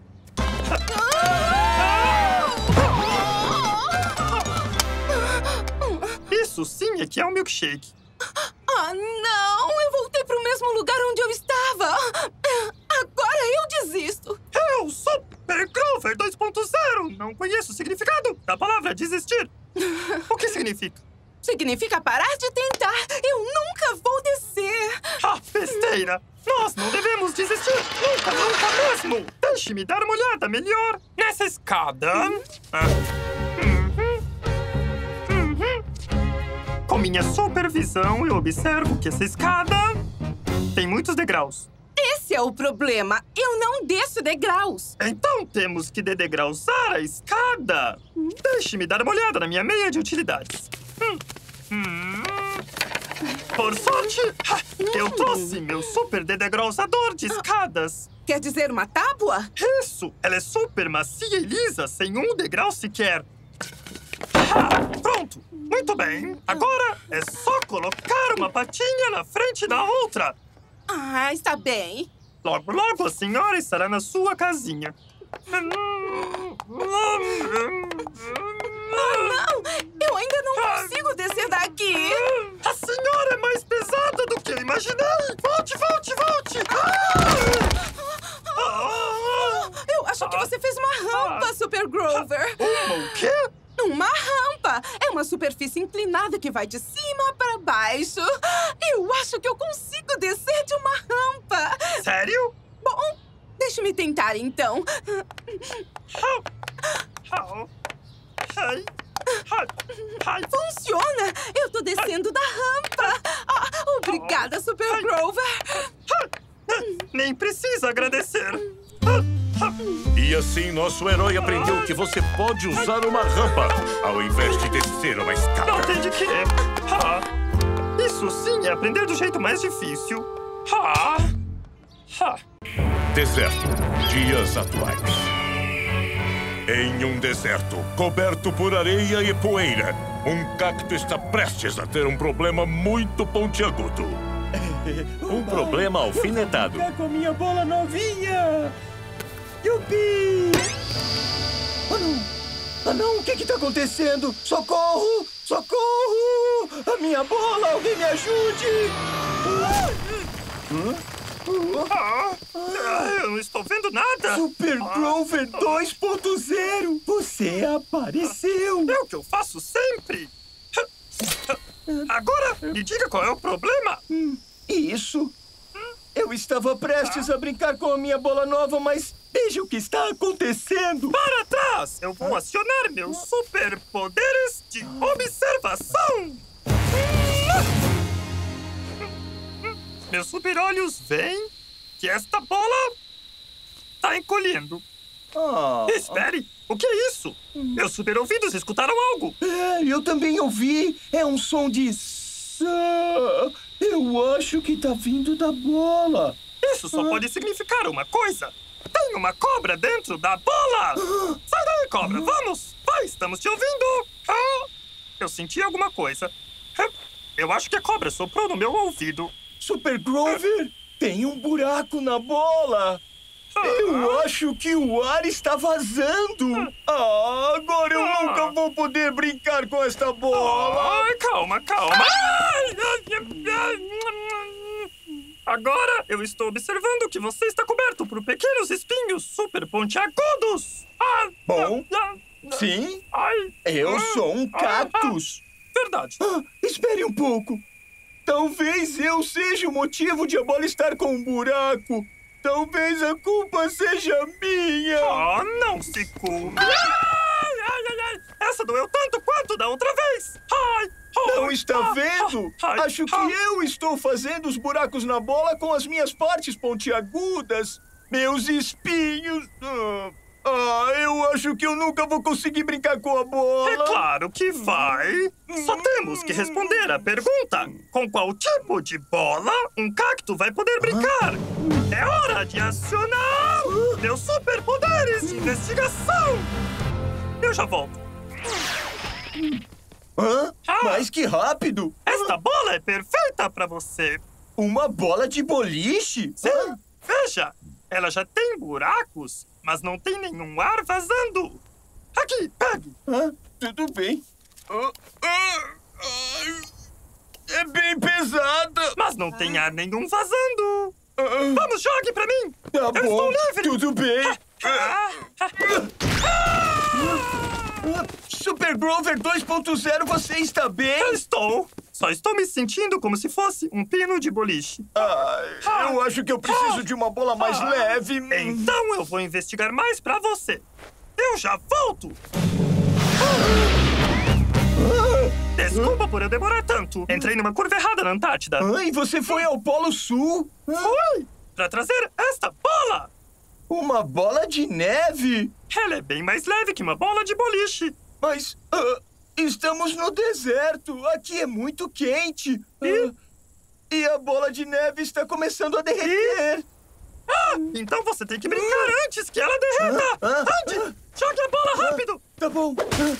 Isso sim é que é um milkshake. Ah, não! Eu voltei pro mesmo lugar onde eu estava. Agora eu desisto. Eu sou Super Grover dois ponto zero. Não conheço o significado da palavra desistir. O que significa? Significa parar de tentar. Eu nunca vou descer. Ah, besteira! Nós não devemos desistir. Nunca, nunca mesmo. Deixe-me dar uma olhada melhor nessa escada. Ah. Uhum. Uhum. Com minha supervisão, eu observo que essa escada tem muitos degraus. Esse é o problema. Eu não desço degraus. Então temos que dedegrausar a escada. Deixe-me dar uma olhada na minha meia de utilidades. Hum. Hum. Por sorte, eu trouxe meu super dedegrausador de escadas. Quer dizer uma tábua? Isso! Ela é super macia e lisa, sem um degrau sequer. Ah, pronto! Muito bem. Agora é só colocar uma patinha na frente da outra. Ah, está bem. Logo, logo a senhora estará na sua casinha. Ah, não! Eu ainda não consigo descer daqui! A senhora é mais pesada do que eu imaginei! Volte, volte, volte! Ah! Eu acho que você fez uma rampa, Super Grover! Uma o quê? Uma rampa! É uma superfície inclinada que vai de cima para baixo! Eu acho que eu consigo descer de uma rampa! Sério? Bom, deixe-me tentar, então. Funciona! Eu tô descendo da rampa! Ah, obrigada, Super Grover! Nem precisa agradecer! E assim nosso herói aprendeu que você pode usar uma rampa ao invés de descer uma escada. Não tem de quê! Ah, isso sim é aprender do jeito mais difícil. Ah, ah. Deserto. Dias atuais. Em um deserto, coberto por areia e poeira, um cacto está prestes a ter um problema muito pontiagudo. Um problema alfinetado. Vou com a minha bola novinha! Yupi! Ah, não! Ah, não! O que que tá acontecendo? Socorro! Socorro! A minha bola! Alguém me ajude! Hã? Ah, eu não estou vendo nada! Super Grover dois ponto zero! Você apareceu! É o que eu faço sempre! Agora, me diga qual é o problema! Hum, isso! Eu estava prestes a brincar com a minha bola nova, mas veja o que está acontecendo! Para trás! Eu vou acionar meus superpoderes de observação! Meus super-olhos veem que esta bola está encolhendo. Oh. Espere! O que é isso? Meus super-ouvidos escutaram algo! É, eu também ouvi! É um som de... Eu acho que tá vindo da bola! Isso só ah. pode significar uma coisa! Tem uma cobra dentro da bola! Ah. Sai daí, cobra! Ah. Vamos! Vai, estamos te ouvindo! Ah. Eu senti alguma coisa. Eu acho que a cobra soprou no meu ouvido. Super Grover, tem um buraco na bola! Eu acho que o ar está vazando! Ah, agora eu ah. nunca vou poder brincar com esta bola! Ah, calma, calma! Agora eu estou observando que você está coberto por pequenos espinhos super pontiagudos! Ah, Bom, sim, eu sou um cactus! Verdade! Ah, espere um pouco! Talvez eu seja o motivo de a bola estar com um buraco. Talvez a culpa seja minha. Ah, não se culpe. Ai, ai, ai, ai. Essa doeu tanto quanto da outra vez. Ai, ai, não está ah, vendo? Ai, Acho que ai. eu estou fazendo os buracos na bola com as minhas partes pontiagudas. Meus espinhos. Ah, Ah, eu acho que eu nunca vou conseguir brincar com a bola. É claro que vai. Só temos que responder a pergunta. Com qual tipo de bola um cacto vai poder brincar? É hora de acionar meus superpoderes de investigação. Eu já volto. Hã? Mas que rápido! Esta bola é perfeita pra você. Uma bola de boliche? Sim. Hã? Veja, ela já tem buracos, mas não tem nenhum ar vazando. Aqui, pegue. Hã? Tudo bem. Uh, uh, uh, é bem pesada. Mas não tem ar nenhum vazando. Uh, Vamos, jogue pra mim. Tá Eu bom, estou livre. Tudo bem. Ah, ah, ah. Super Grover dois ponto zero, você está bem? Eu estou. Só estou me sentindo como se fosse um pino de boliche. Ah, eu acho que eu preciso ah, de uma bola mais ah, leve. Então eu vou investigar mais pra você. Eu já volto. Ah, Desculpa ah, por eu demorar tanto. Entrei numa curva errada na Antártida. Ah, e você foi ao Polo Sul? Foi! Pra trazer esta bola. Uma bola de neve? Ela é bem mais leve que uma bola de boliche. Mas... Uh... Estamos no deserto. Aqui é muito quente. E? Ah, e a bola de neve está começando a derreter. E? Ah, então você tem que brincar ah, antes que ela derreta. Ah, ah, Ande! Ah, jogue a bola ah, rápido. Tá bom.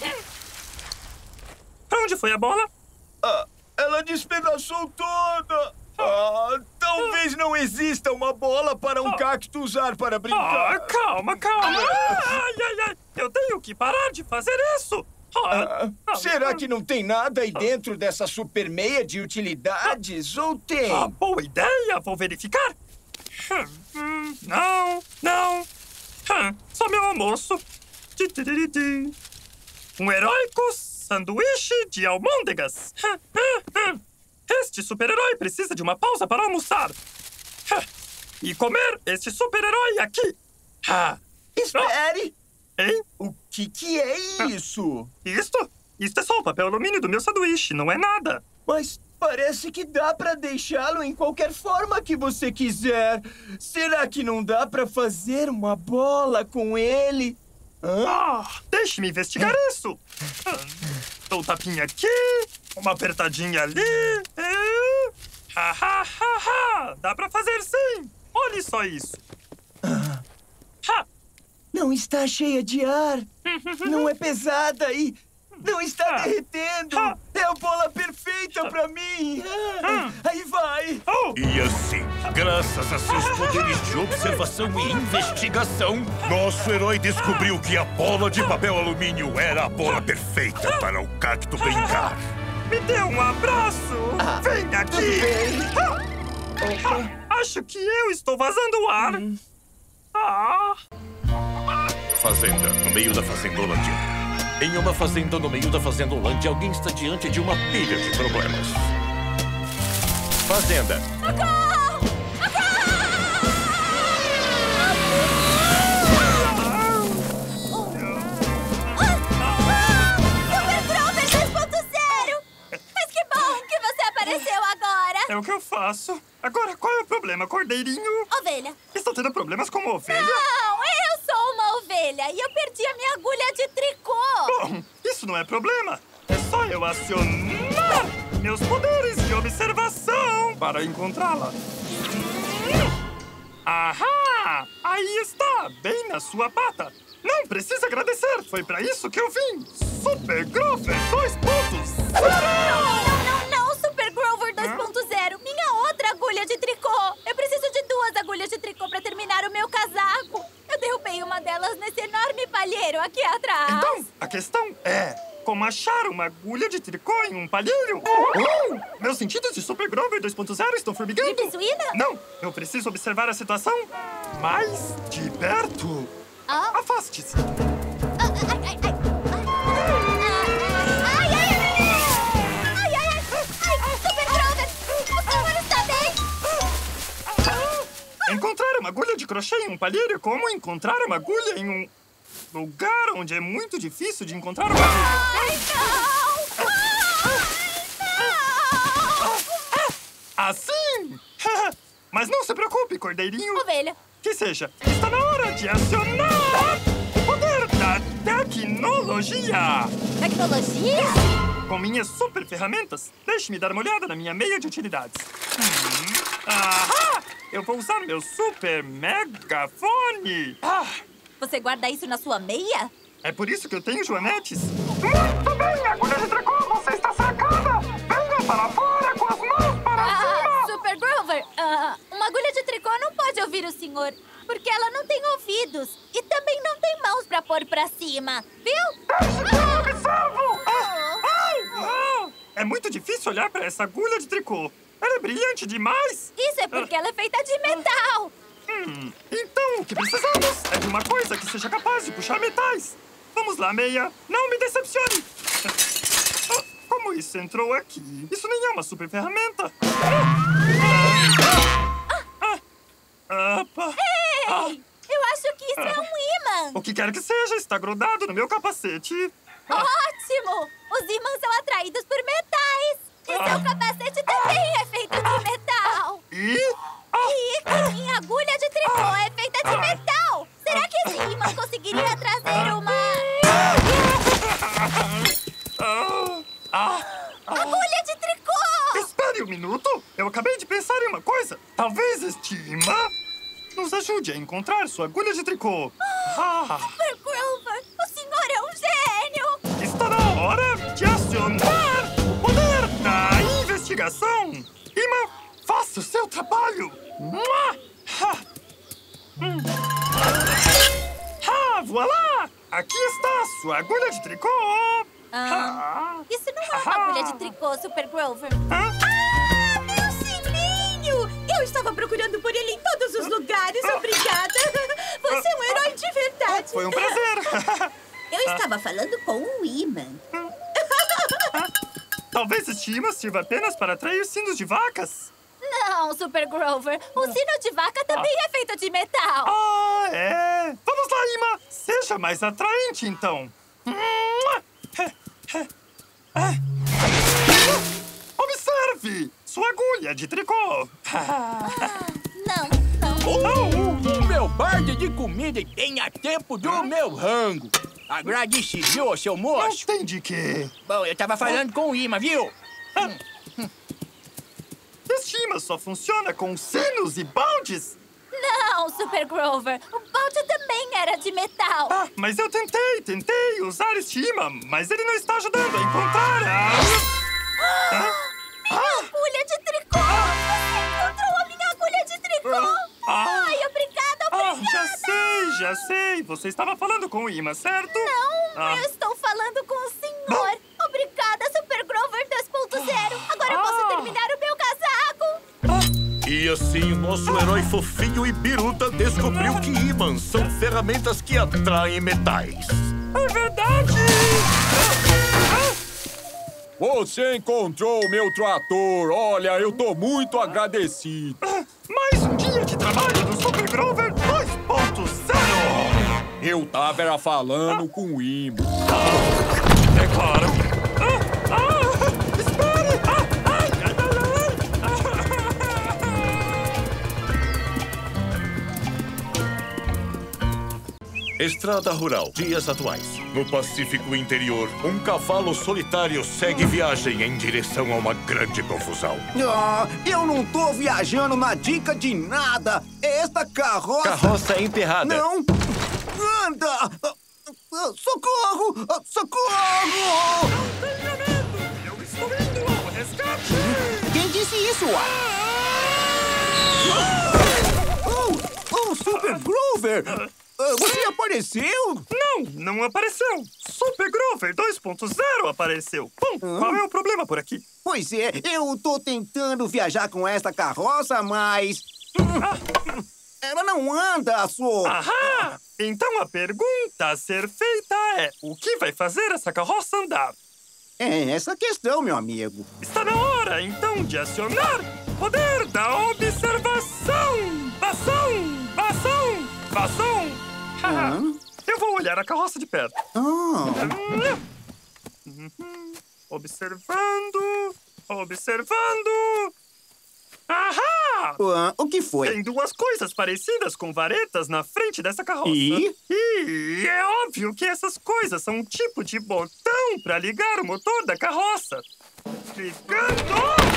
Pra onde foi a bola? Ah, ela despedaçou toda. Ah, talvez não exista uma bola para um ah, cacto usar para brincar. Ah, calma, calma. Ai, ai, ai. Eu tenho que parar de fazer isso. Ah, ah, será que não tem nada aí dentro dessa super meia de utilidades? Ou tem? Ah, boa ideia! Vou verificar. Hum, não, não. Hum, só meu almoço. Um heróico sanduíche de almôndegas. Este super-herói precisa de uma pausa para almoçar. E comer este super-herói aqui. Espere! Hein? O que que é isso? Isto? Isto é só o papel alumínio do meu sanduíche, não é nada. Mas parece que dá pra deixá-lo em qualquer forma que você quiser. Será que não dá pra fazer uma bola com ele? Hã? Ah, deixe-me investigar é. isso. Dou um tapinha aqui, uma apertadinha ali. É. Ha, ha, ha, ha. Dá pra fazer sim. Olhe só isso. Ah. Ha. Não está cheia de ar. Não é pesada e não está derretendo. É a bola perfeita pra mim. Aí vai. E assim, graças a seus poderes de observação e investigação, nosso herói descobriu que a bola de papel alumínio era a bola perfeita para o cacto brincar. Me dê um abraço. Ah, Vem aqui. Ah, acho que eu estou vazando o ar. Hum. Ah... Fazenda, no meio da fazendolândia. Em uma fazenda no meio da fazendolândia, alguém está diante de uma pilha de problemas. Fazenda. Socorro! Super Grover dois ponto zero! Mas que bom que você apareceu agora! É o que eu faço. Agora, qual é o problema, cordeirinho? Ovelha. Estou tendo problemas com ovelha? Não, eu sou uma ovelha e eu perdi a minha agulha de tricô. Bom, isso não é problema. É só eu acionar meus poderes de observação para encontrá-la. Ahá! Aí está, bem na sua pata. Não precisa agradecer, foi para isso que eu vim. Super Grover dois ponto zero! Não, não, não, não, Super Grover dois ponto zero. Minha outra agulha de tricô. Eu preciso de duas agulhas de tricô para terminar o meu casaco. Eu derrubei uma delas nesse enorme palheiro aqui atrás. Então, a questão é como achar uma agulha de tricô em um palheiro. Uh! Meus sentidos de Super Grover dois ponto zero estão formigando. Gripe suína? Não, eu preciso observar a situação mais de perto. Ah? Afaste-se. Ah, ai, ai, ai. Ai, ai, ai. Ai, ai, ai. Ai, Super Grover, o senhor está bem? Encontrar uma agulha de crochê em um palheiro é como encontrar uma agulha em um lugar onde é muito difícil de encontrar uma agulha. Ai, não! Ai, não! Assim? Mas não se preocupe, cordeirinho. Ovelha. Que seja, está na hora de acionar poder da tecnologia! Tecnologia? Com minhas super ferramentas, deixe-me dar uma olhada na minha meia de utilidades. Hum. Ahá! Eu vou usar meu super megafone! Ah. Você guarda isso na sua meia? É por isso que eu tenho joanetes. Muito bem, agulha de tricô, você está sacada! Venha para fora com as mãos para ah, cima! Super Grover, uh, uma agulha de tricô não pode ouvir o senhor, porque ela não tem ouvidos e também não tem mãos para pôr para cima, viu? Deixe que eu observo! Ah, ah, ah. É muito difícil olhar para essa agulha de tricô. Ela é brilhante demais! Isso é porque ah. ela é feita de metal! Hum, então o que precisamos é de uma coisa que seja capaz de puxar metais. Vamos lá, Meia. Não me decepcione. Ah, como isso entrou aqui? Isso nem é uma super ferramenta. Ah, ah, ah, Ei! Ah, eu acho que isso ah, é um ímã. O que quer que seja, está grudado no meu capacete. Ótimo! Os ímãs são atraídos por metais. E ah, seu capacete também é feito de metal. E? E a minha agulha de tricô é feita de metal! Será que esse imã conseguiria trazer uma... agulha de tricô! Espere um minuto! Eu acabei de pensar em uma coisa. Talvez este imã nos ajude a encontrar sua agulha de tricô. Ah, Super Grover, o senhor é um gênio! Está na hora de acionar o poder da investigação. Imã, faça o seu trabalho! Ha! Hum. Ha! Voilá! Aqui está a sua agulha de tricô! Ah, isso não é uma agulha de tricô, Super Grover. Ah, ah meu sininho! Eu estava procurando por ele em todos os lugares, obrigada! Você é um herói de verdade! Foi um prazer! Eu estava falando com um imã. Talvez este imã sirva apenas para atrair sinos de vacas. Não, Super Grover. O sino de vaca também ah. é feito de metal. Ah, é? Vamos lá, Imã. Seja mais atraente, então. Observe! Sua agulha de tricô. Ah, não, não. Oh, o meu balde de comida e tenha tempo do meu rango. Agradeci, viu, seu moço? Não tem de quê? Bom, eu tava falando ah. com o Imã, viu? Ah. Hum. Este imã só funciona com sinos e baldes? Não, Super Grover. O balde também era de metal. Ah, mas eu tentei, tentei usar este imã, mas ele não está ajudando a encontrar a... Ah, minha ah. agulha de tricô! Você encontrou a minha agulha de tricô! Ah. Ai, obrigada, obrigada! Ah, já sei, já sei. Você estava falando com o imã, certo? Não, ah. eu estou falando com o senhor. Ah. Obrigada, Super Grover dois ponto zero. Agora ah. eu posso terminar o meu casaco. Ah. E assim, nosso herói fofinho e biruta descobriu que ímãs são ferramentas que atraem metais. É verdade! Você encontrou o meu trator. Olha, eu tô muito agradecido. Mais um dia de trabalho do Super Grover dois ponto zero. Eu tava era falando ah. com o Imã. Ah. É claro. Ah. Ah. Espere! Ah. Ai, ai, ai. Estrada Rural, dias atuais. No Pacífico Interior, um cavalo solitário segue viagem em direção a uma grande confusão. Ah, eu não tô viajando na dica de nada. Esta carroça... Carroça emperrada. Não! Anda! Socorro! Socorro! Não tenha medo! Eu estou indo ao resgate! Quem disse isso? Oh, oh, Super Grover! Você apareceu? Não, não apareceu. Super Grover dois ponto zero apareceu. Bom, hum? qual é o problema por aqui? Pois é, eu tô tentando viajar com esta carroça, mas... Ah. Ela não anda, sua... Ahá! Então a pergunta a ser feita é... O que vai fazer essa carroça andar? É essa a questão, meu amigo. Está na hora, então, de acionar o poder da observação! Ação! Ação! Ação! Hum? Eu vou olhar a carroça de perto. Oh. Uhum. Observando... Observando... Ahá! Uh, o que foi? Tem duas coisas parecidas com varetas na frente dessa carroça. E? E E é óbvio que essas coisas são um tipo de botão para ligar o motor da carroça. Ligando...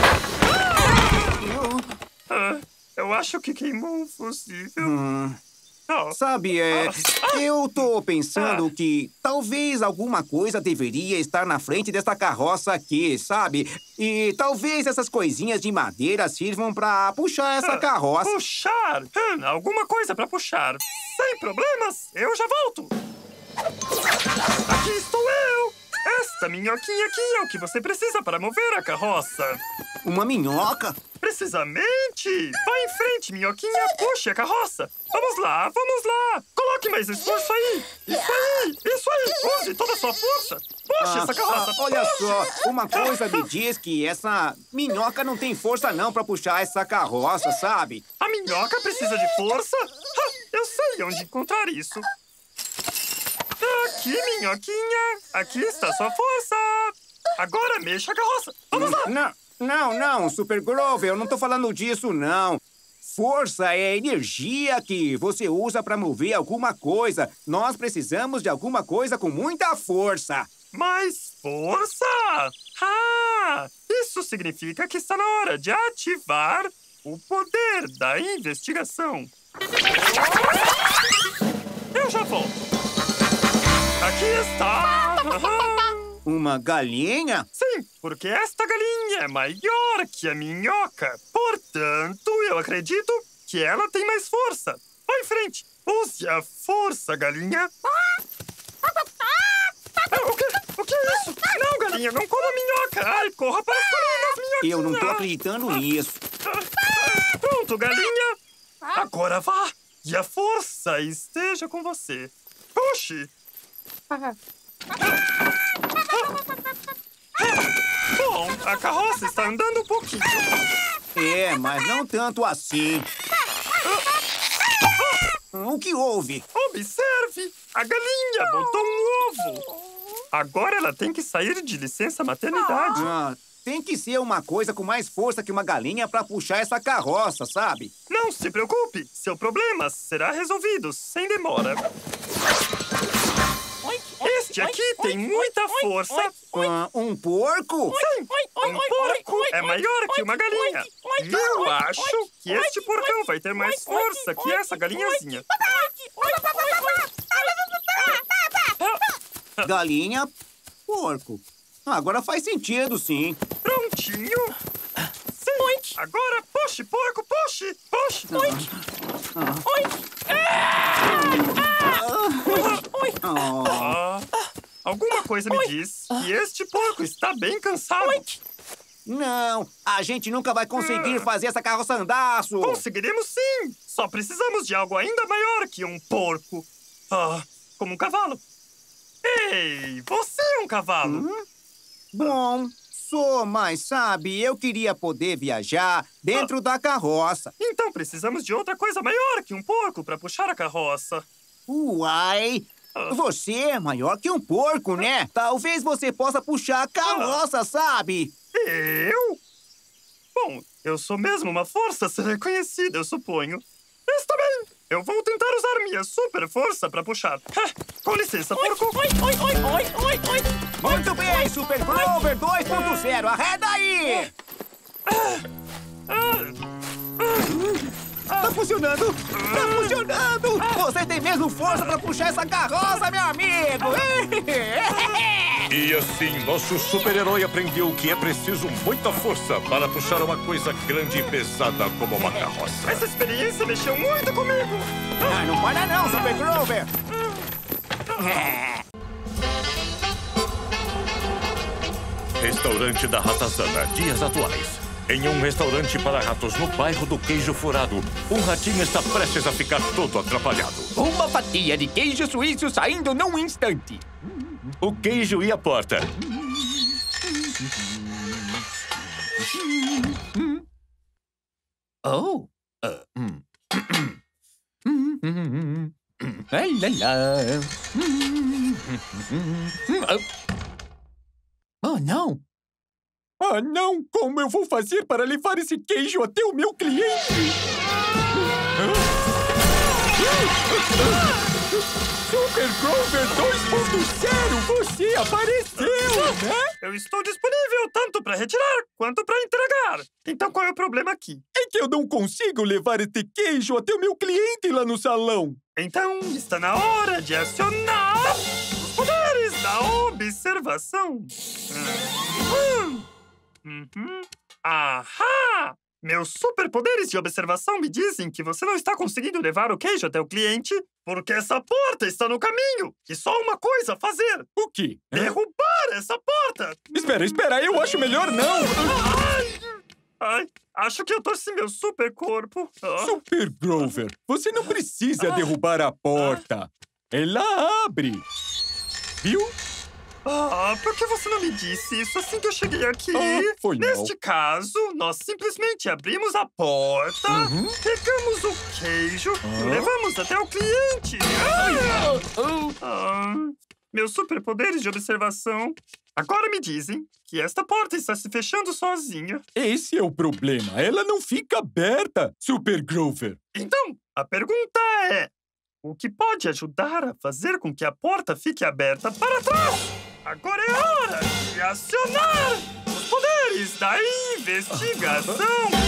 Ah, eu acho que queimou um fusível. Hum. Oh. Sabe, é, Ah. eu tô pensando que talvez alguma coisa deveria estar na frente desta carroça aqui, sabe? E talvez essas coisinhas de madeira sirvam pra puxar essa carroça. Puxar? Hum, alguma coisa pra puxar. Sem problemas, eu já volto. Aqui estou eu. Esta minhoquinha aqui é o que você precisa para mover a carroça. Uma minhoca? Precisamente! Vá em frente, minhoquinha, puxe a carroça. Vamos lá, vamos lá. Coloque mais esforço aí. Isso aí, isso aí. Use toda a sua força. Puxe Ah, essa carroça. ah, olha puxe. só, uma coisa me diz que essa minhoca não tem força não pra puxar essa carroça, sabe? A minhoca precisa de força? Ha, eu sei onde encontrar isso. Aqui, minhoquinha. Aqui está a sua força. Agora mexa a carroça. Vamos lá. Não, não, não, Super Grover, eu não tô falando disso, não. Força é energia que você usa pra mover alguma coisa. Nós precisamos de alguma coisa com muita força. Mais força? Ah, isso significa que está na hora de ativar o poder da investigação. Eu já volto. Aqui está. Uma galinha? Sim, porque esta galinha é maior que a minhoca. Portanto, eu acredito que ela tem mais força. Vá em frente. Use a força, galinha. Ah, o, que, o que é isso? Não, galinha, não coma minhoca. Ai, corra para as colinas, minhoquinha. Eu não tô acreditando nisso. Pronto, galinha. Agora vá. E a força esteja com você. Puxe. Bom, a carroça está andando um pouquinho. É, mas não tanto assim. O que houve? Observe! A galinha botou um ovo. Agora ela tem que sair de licença maternidade. Ah, tem que ser uma coisa com mais força que uma galinha pra puxar essa carroça, sabe? Não se preocupe. Seu problema será resolvido sem demora. Este aqui tem muita força. Ah, um porco? Sim, um porco é maior que uma galinha. E eu acho que este porcão vai ter mais força que essa galinhazinha. Galinha, porco. Agora faz sentido, sim. Prontinho. Sim, agora puxe, porco, puxe, puxe. Ah, alguma coisa me diz que este porco está bem cansado. Não, a gente nunca vai conseguir fazer essa carroça andar, Su. Conseguiremos sim. Só precisamos de algo ainda maior que um porco. Ah, como um cavalo. Ei, você é um cavalo. Hum? Bom, sou, mas sabe, eu queria poder viajar dentro ah. da carroça. Então precisamos de outra coisa maior que um porco para puxar a carroça. Uai! Você é maior que um porco, né? Talvez você possa puxar a carroça, sabe? Eu? Bom, eu sou mesmo uma força a ser reconhecida, eu suponho. Está bem. Eu vou tentar usar minha super força para puxar. Com licença, porco. Oi, oi, oi, oi, oi, oi. Muito bem, Super Grover dois ponto zero. Arreda aí! Tá funcionando! Tá funcionando! Você tem mesmo força pra puxar essa carroça, meu amigo! E assim, nosso super-herói aprendeu que é preciso muita força para puxar uma coisa grande e pesada como uma carroça. Essa experiência mexeu muito comigo! Ah, não para não, Super Grover! Restaurante da Ratazana, dias atuais. Em um restaurante para ratos no bairro do Queijo Furado, um ratinho está prestes a ficar todo atrapalhado. Uma fatia de queijo suíço saindo num instante. O queijo e a porta. Oh. Uh, hum. Oh, não. Ah, não! Como eu vou fazer para levar esse queijo até o meu cliente? Super Grover dois ponto zero, você apareceu, né? Eu estou disponível tanto para retirar quanto para entregar. Então qual é o problema aqui? É que eu não consigo levar este queijo até o meu cliente lá no salão. Então está na hora de acionar os poderes da observação. Hum. Uhum. Ahá! Meus superpoderes de observação me dizem que você não está conseguindo levar o queijo até o cliente porque essa porta está no caminho. E só uma coisa a fazer. O quê? Derrubar essa porta. Espera, espera, eu acho melhor não. Ai, ai, acho que eu torci meu super corpo. Oh. Super Grover, você não precisa ah. derrubar a porta. Ela abre. Viu? Ah, por que você não me disse isso assim que eu cheguei aqui? Ah, foi Neste mal. caso, nós simplesmente abrimos a porta, uhum. pegamos o queijo ah. e o levamos até o cliente. Ah. Ah. Meus superpoderes de observação agora me dizem que esta porta está se fechando sozinha. Esse é o problema. Ela não fica aberta, Super Grover. Então, a pergunta é... o que pode ajudar a fazer com que a porta fique aberta para trás? Agora é hora de acionar os poderes da investigação.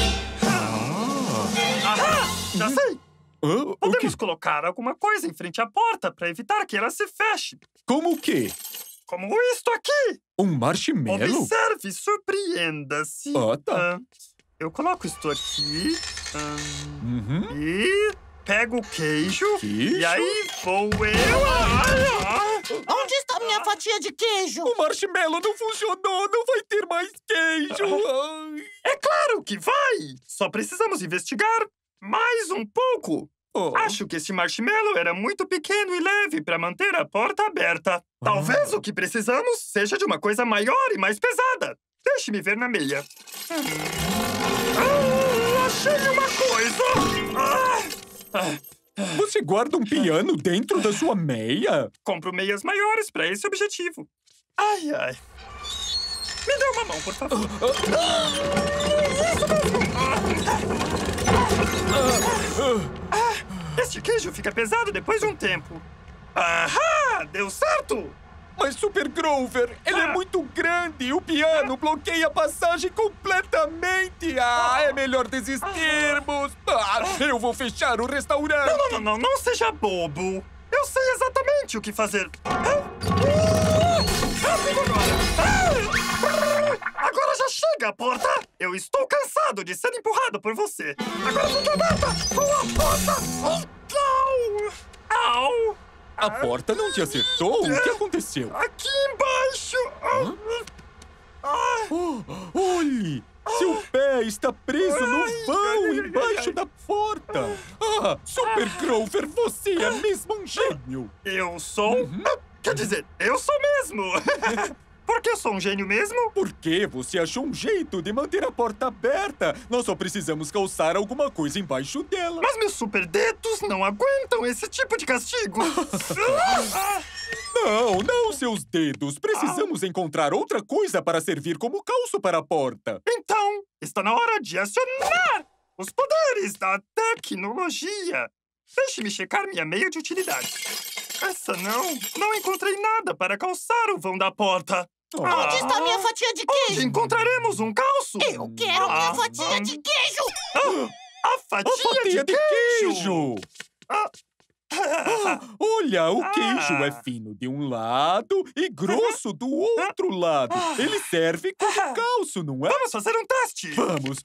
Ah. Ahá! Já sei! Uh, Podemos colocar alguma coisa em frente à porta para evitar que ela se feche. Como o quê? Como isto aqui! Um marshmallow? Observe e surpreenda-se. Ah, tá. Ah, eu coloco isto aqui. Ah, uhum. E... pego o queijo, queijo? E aí vou eu... Ai, ai. Onde está minha fatia de queijo? O marshmallow não funcionou, não vai ter mais queijo. Ai. É claro que vai! Só precisamos investigar mais um pouco. Oh. Acho que esse marshmallow era muito pequeno e leve para manter a porta aberta. Talvez ah. o que precisamos seja de uma coisa maior e mais pesada. Deixe-me ver na meia. Ah, achei uma coisa! Ah. Você guarda um piano dentro da sua meia? Compro meias maiores para esse objetivo. Ai, ai. Me dê uma mão, por favor. Isso mesmo. Ah, este queijo fica pesado depois de um tempo. Ahá! Deu certo! Mas, Super Grover, ele ah. é muito grande. O piano bloqueia a passagem completamente. Ah, é melhor desistirmos. Ah, eu vou fechar o restaurante. Não, não, não, não, não seja bobo. Eu sei exatamente o que fazer. Rápido agora. Agora já chega a porta. Eu estou cansado de ser empurrado por você. Agora fica aberta com a porta. Au! Au! A porta não te acertou? O que aconteceu? Aqui embaixo! Oh, olhe! Seu pé está preso no vão embaixo da porta! Ah, Super Grover, você é mesmo um gênio! Eu sou? Uhum. Quer dizer, eu sou mesmo! Por que eu sou um gênio mesmo? Porque você achou um jeito de manter a porta aberta. Nós só precisamos calçar alguma coisa embaixo dela. Mas meus super dedos não aguentam esse tipo de castigo. Não, não, seus dedos. Precisamos ah. encontrar outra coisa para servir como calço para a porta. Então, está na hora de acionar os poderes da tecnologia. Deixe-me checar minha meia de utilidade. Essa não. Não encontrei nada para calçar o vão da porta. Oh. Onde está a minha fatia de queijo? Onde encontraremos um calço? Eu quero ah, minha fatia ah, de queijo! Ah, a fatia, a fatia de, de queijo! queijo. Ah. Ah, olha, o queijo ah. é fino de um lado e grosso do outro lado. Ele serve como calço, não é? Vamos fazer um teste! Vamos!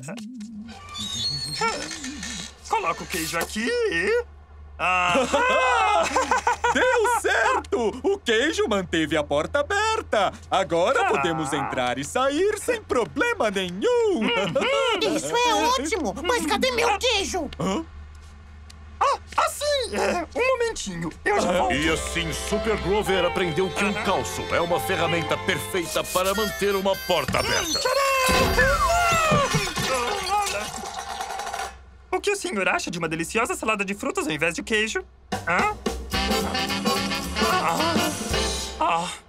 Coloca o queijo aqui e... Ah. Deu certo! O queijo manteve a porta aberta. Agora ah. podemos entrar e sair sem problema nenhum. Uhum. Isso é ótimo! Mas cadê meu queijo? Hã? Ah, assim! É, um momentinho, eu já volto. E assim, Super Grover aprendeu que um calço é uma ferramenta perfeita para manter uma porta aberta. O que o senhor acha de uma deliciosa salada de frutas ao invés de queijo? Hã? Ah. Ah.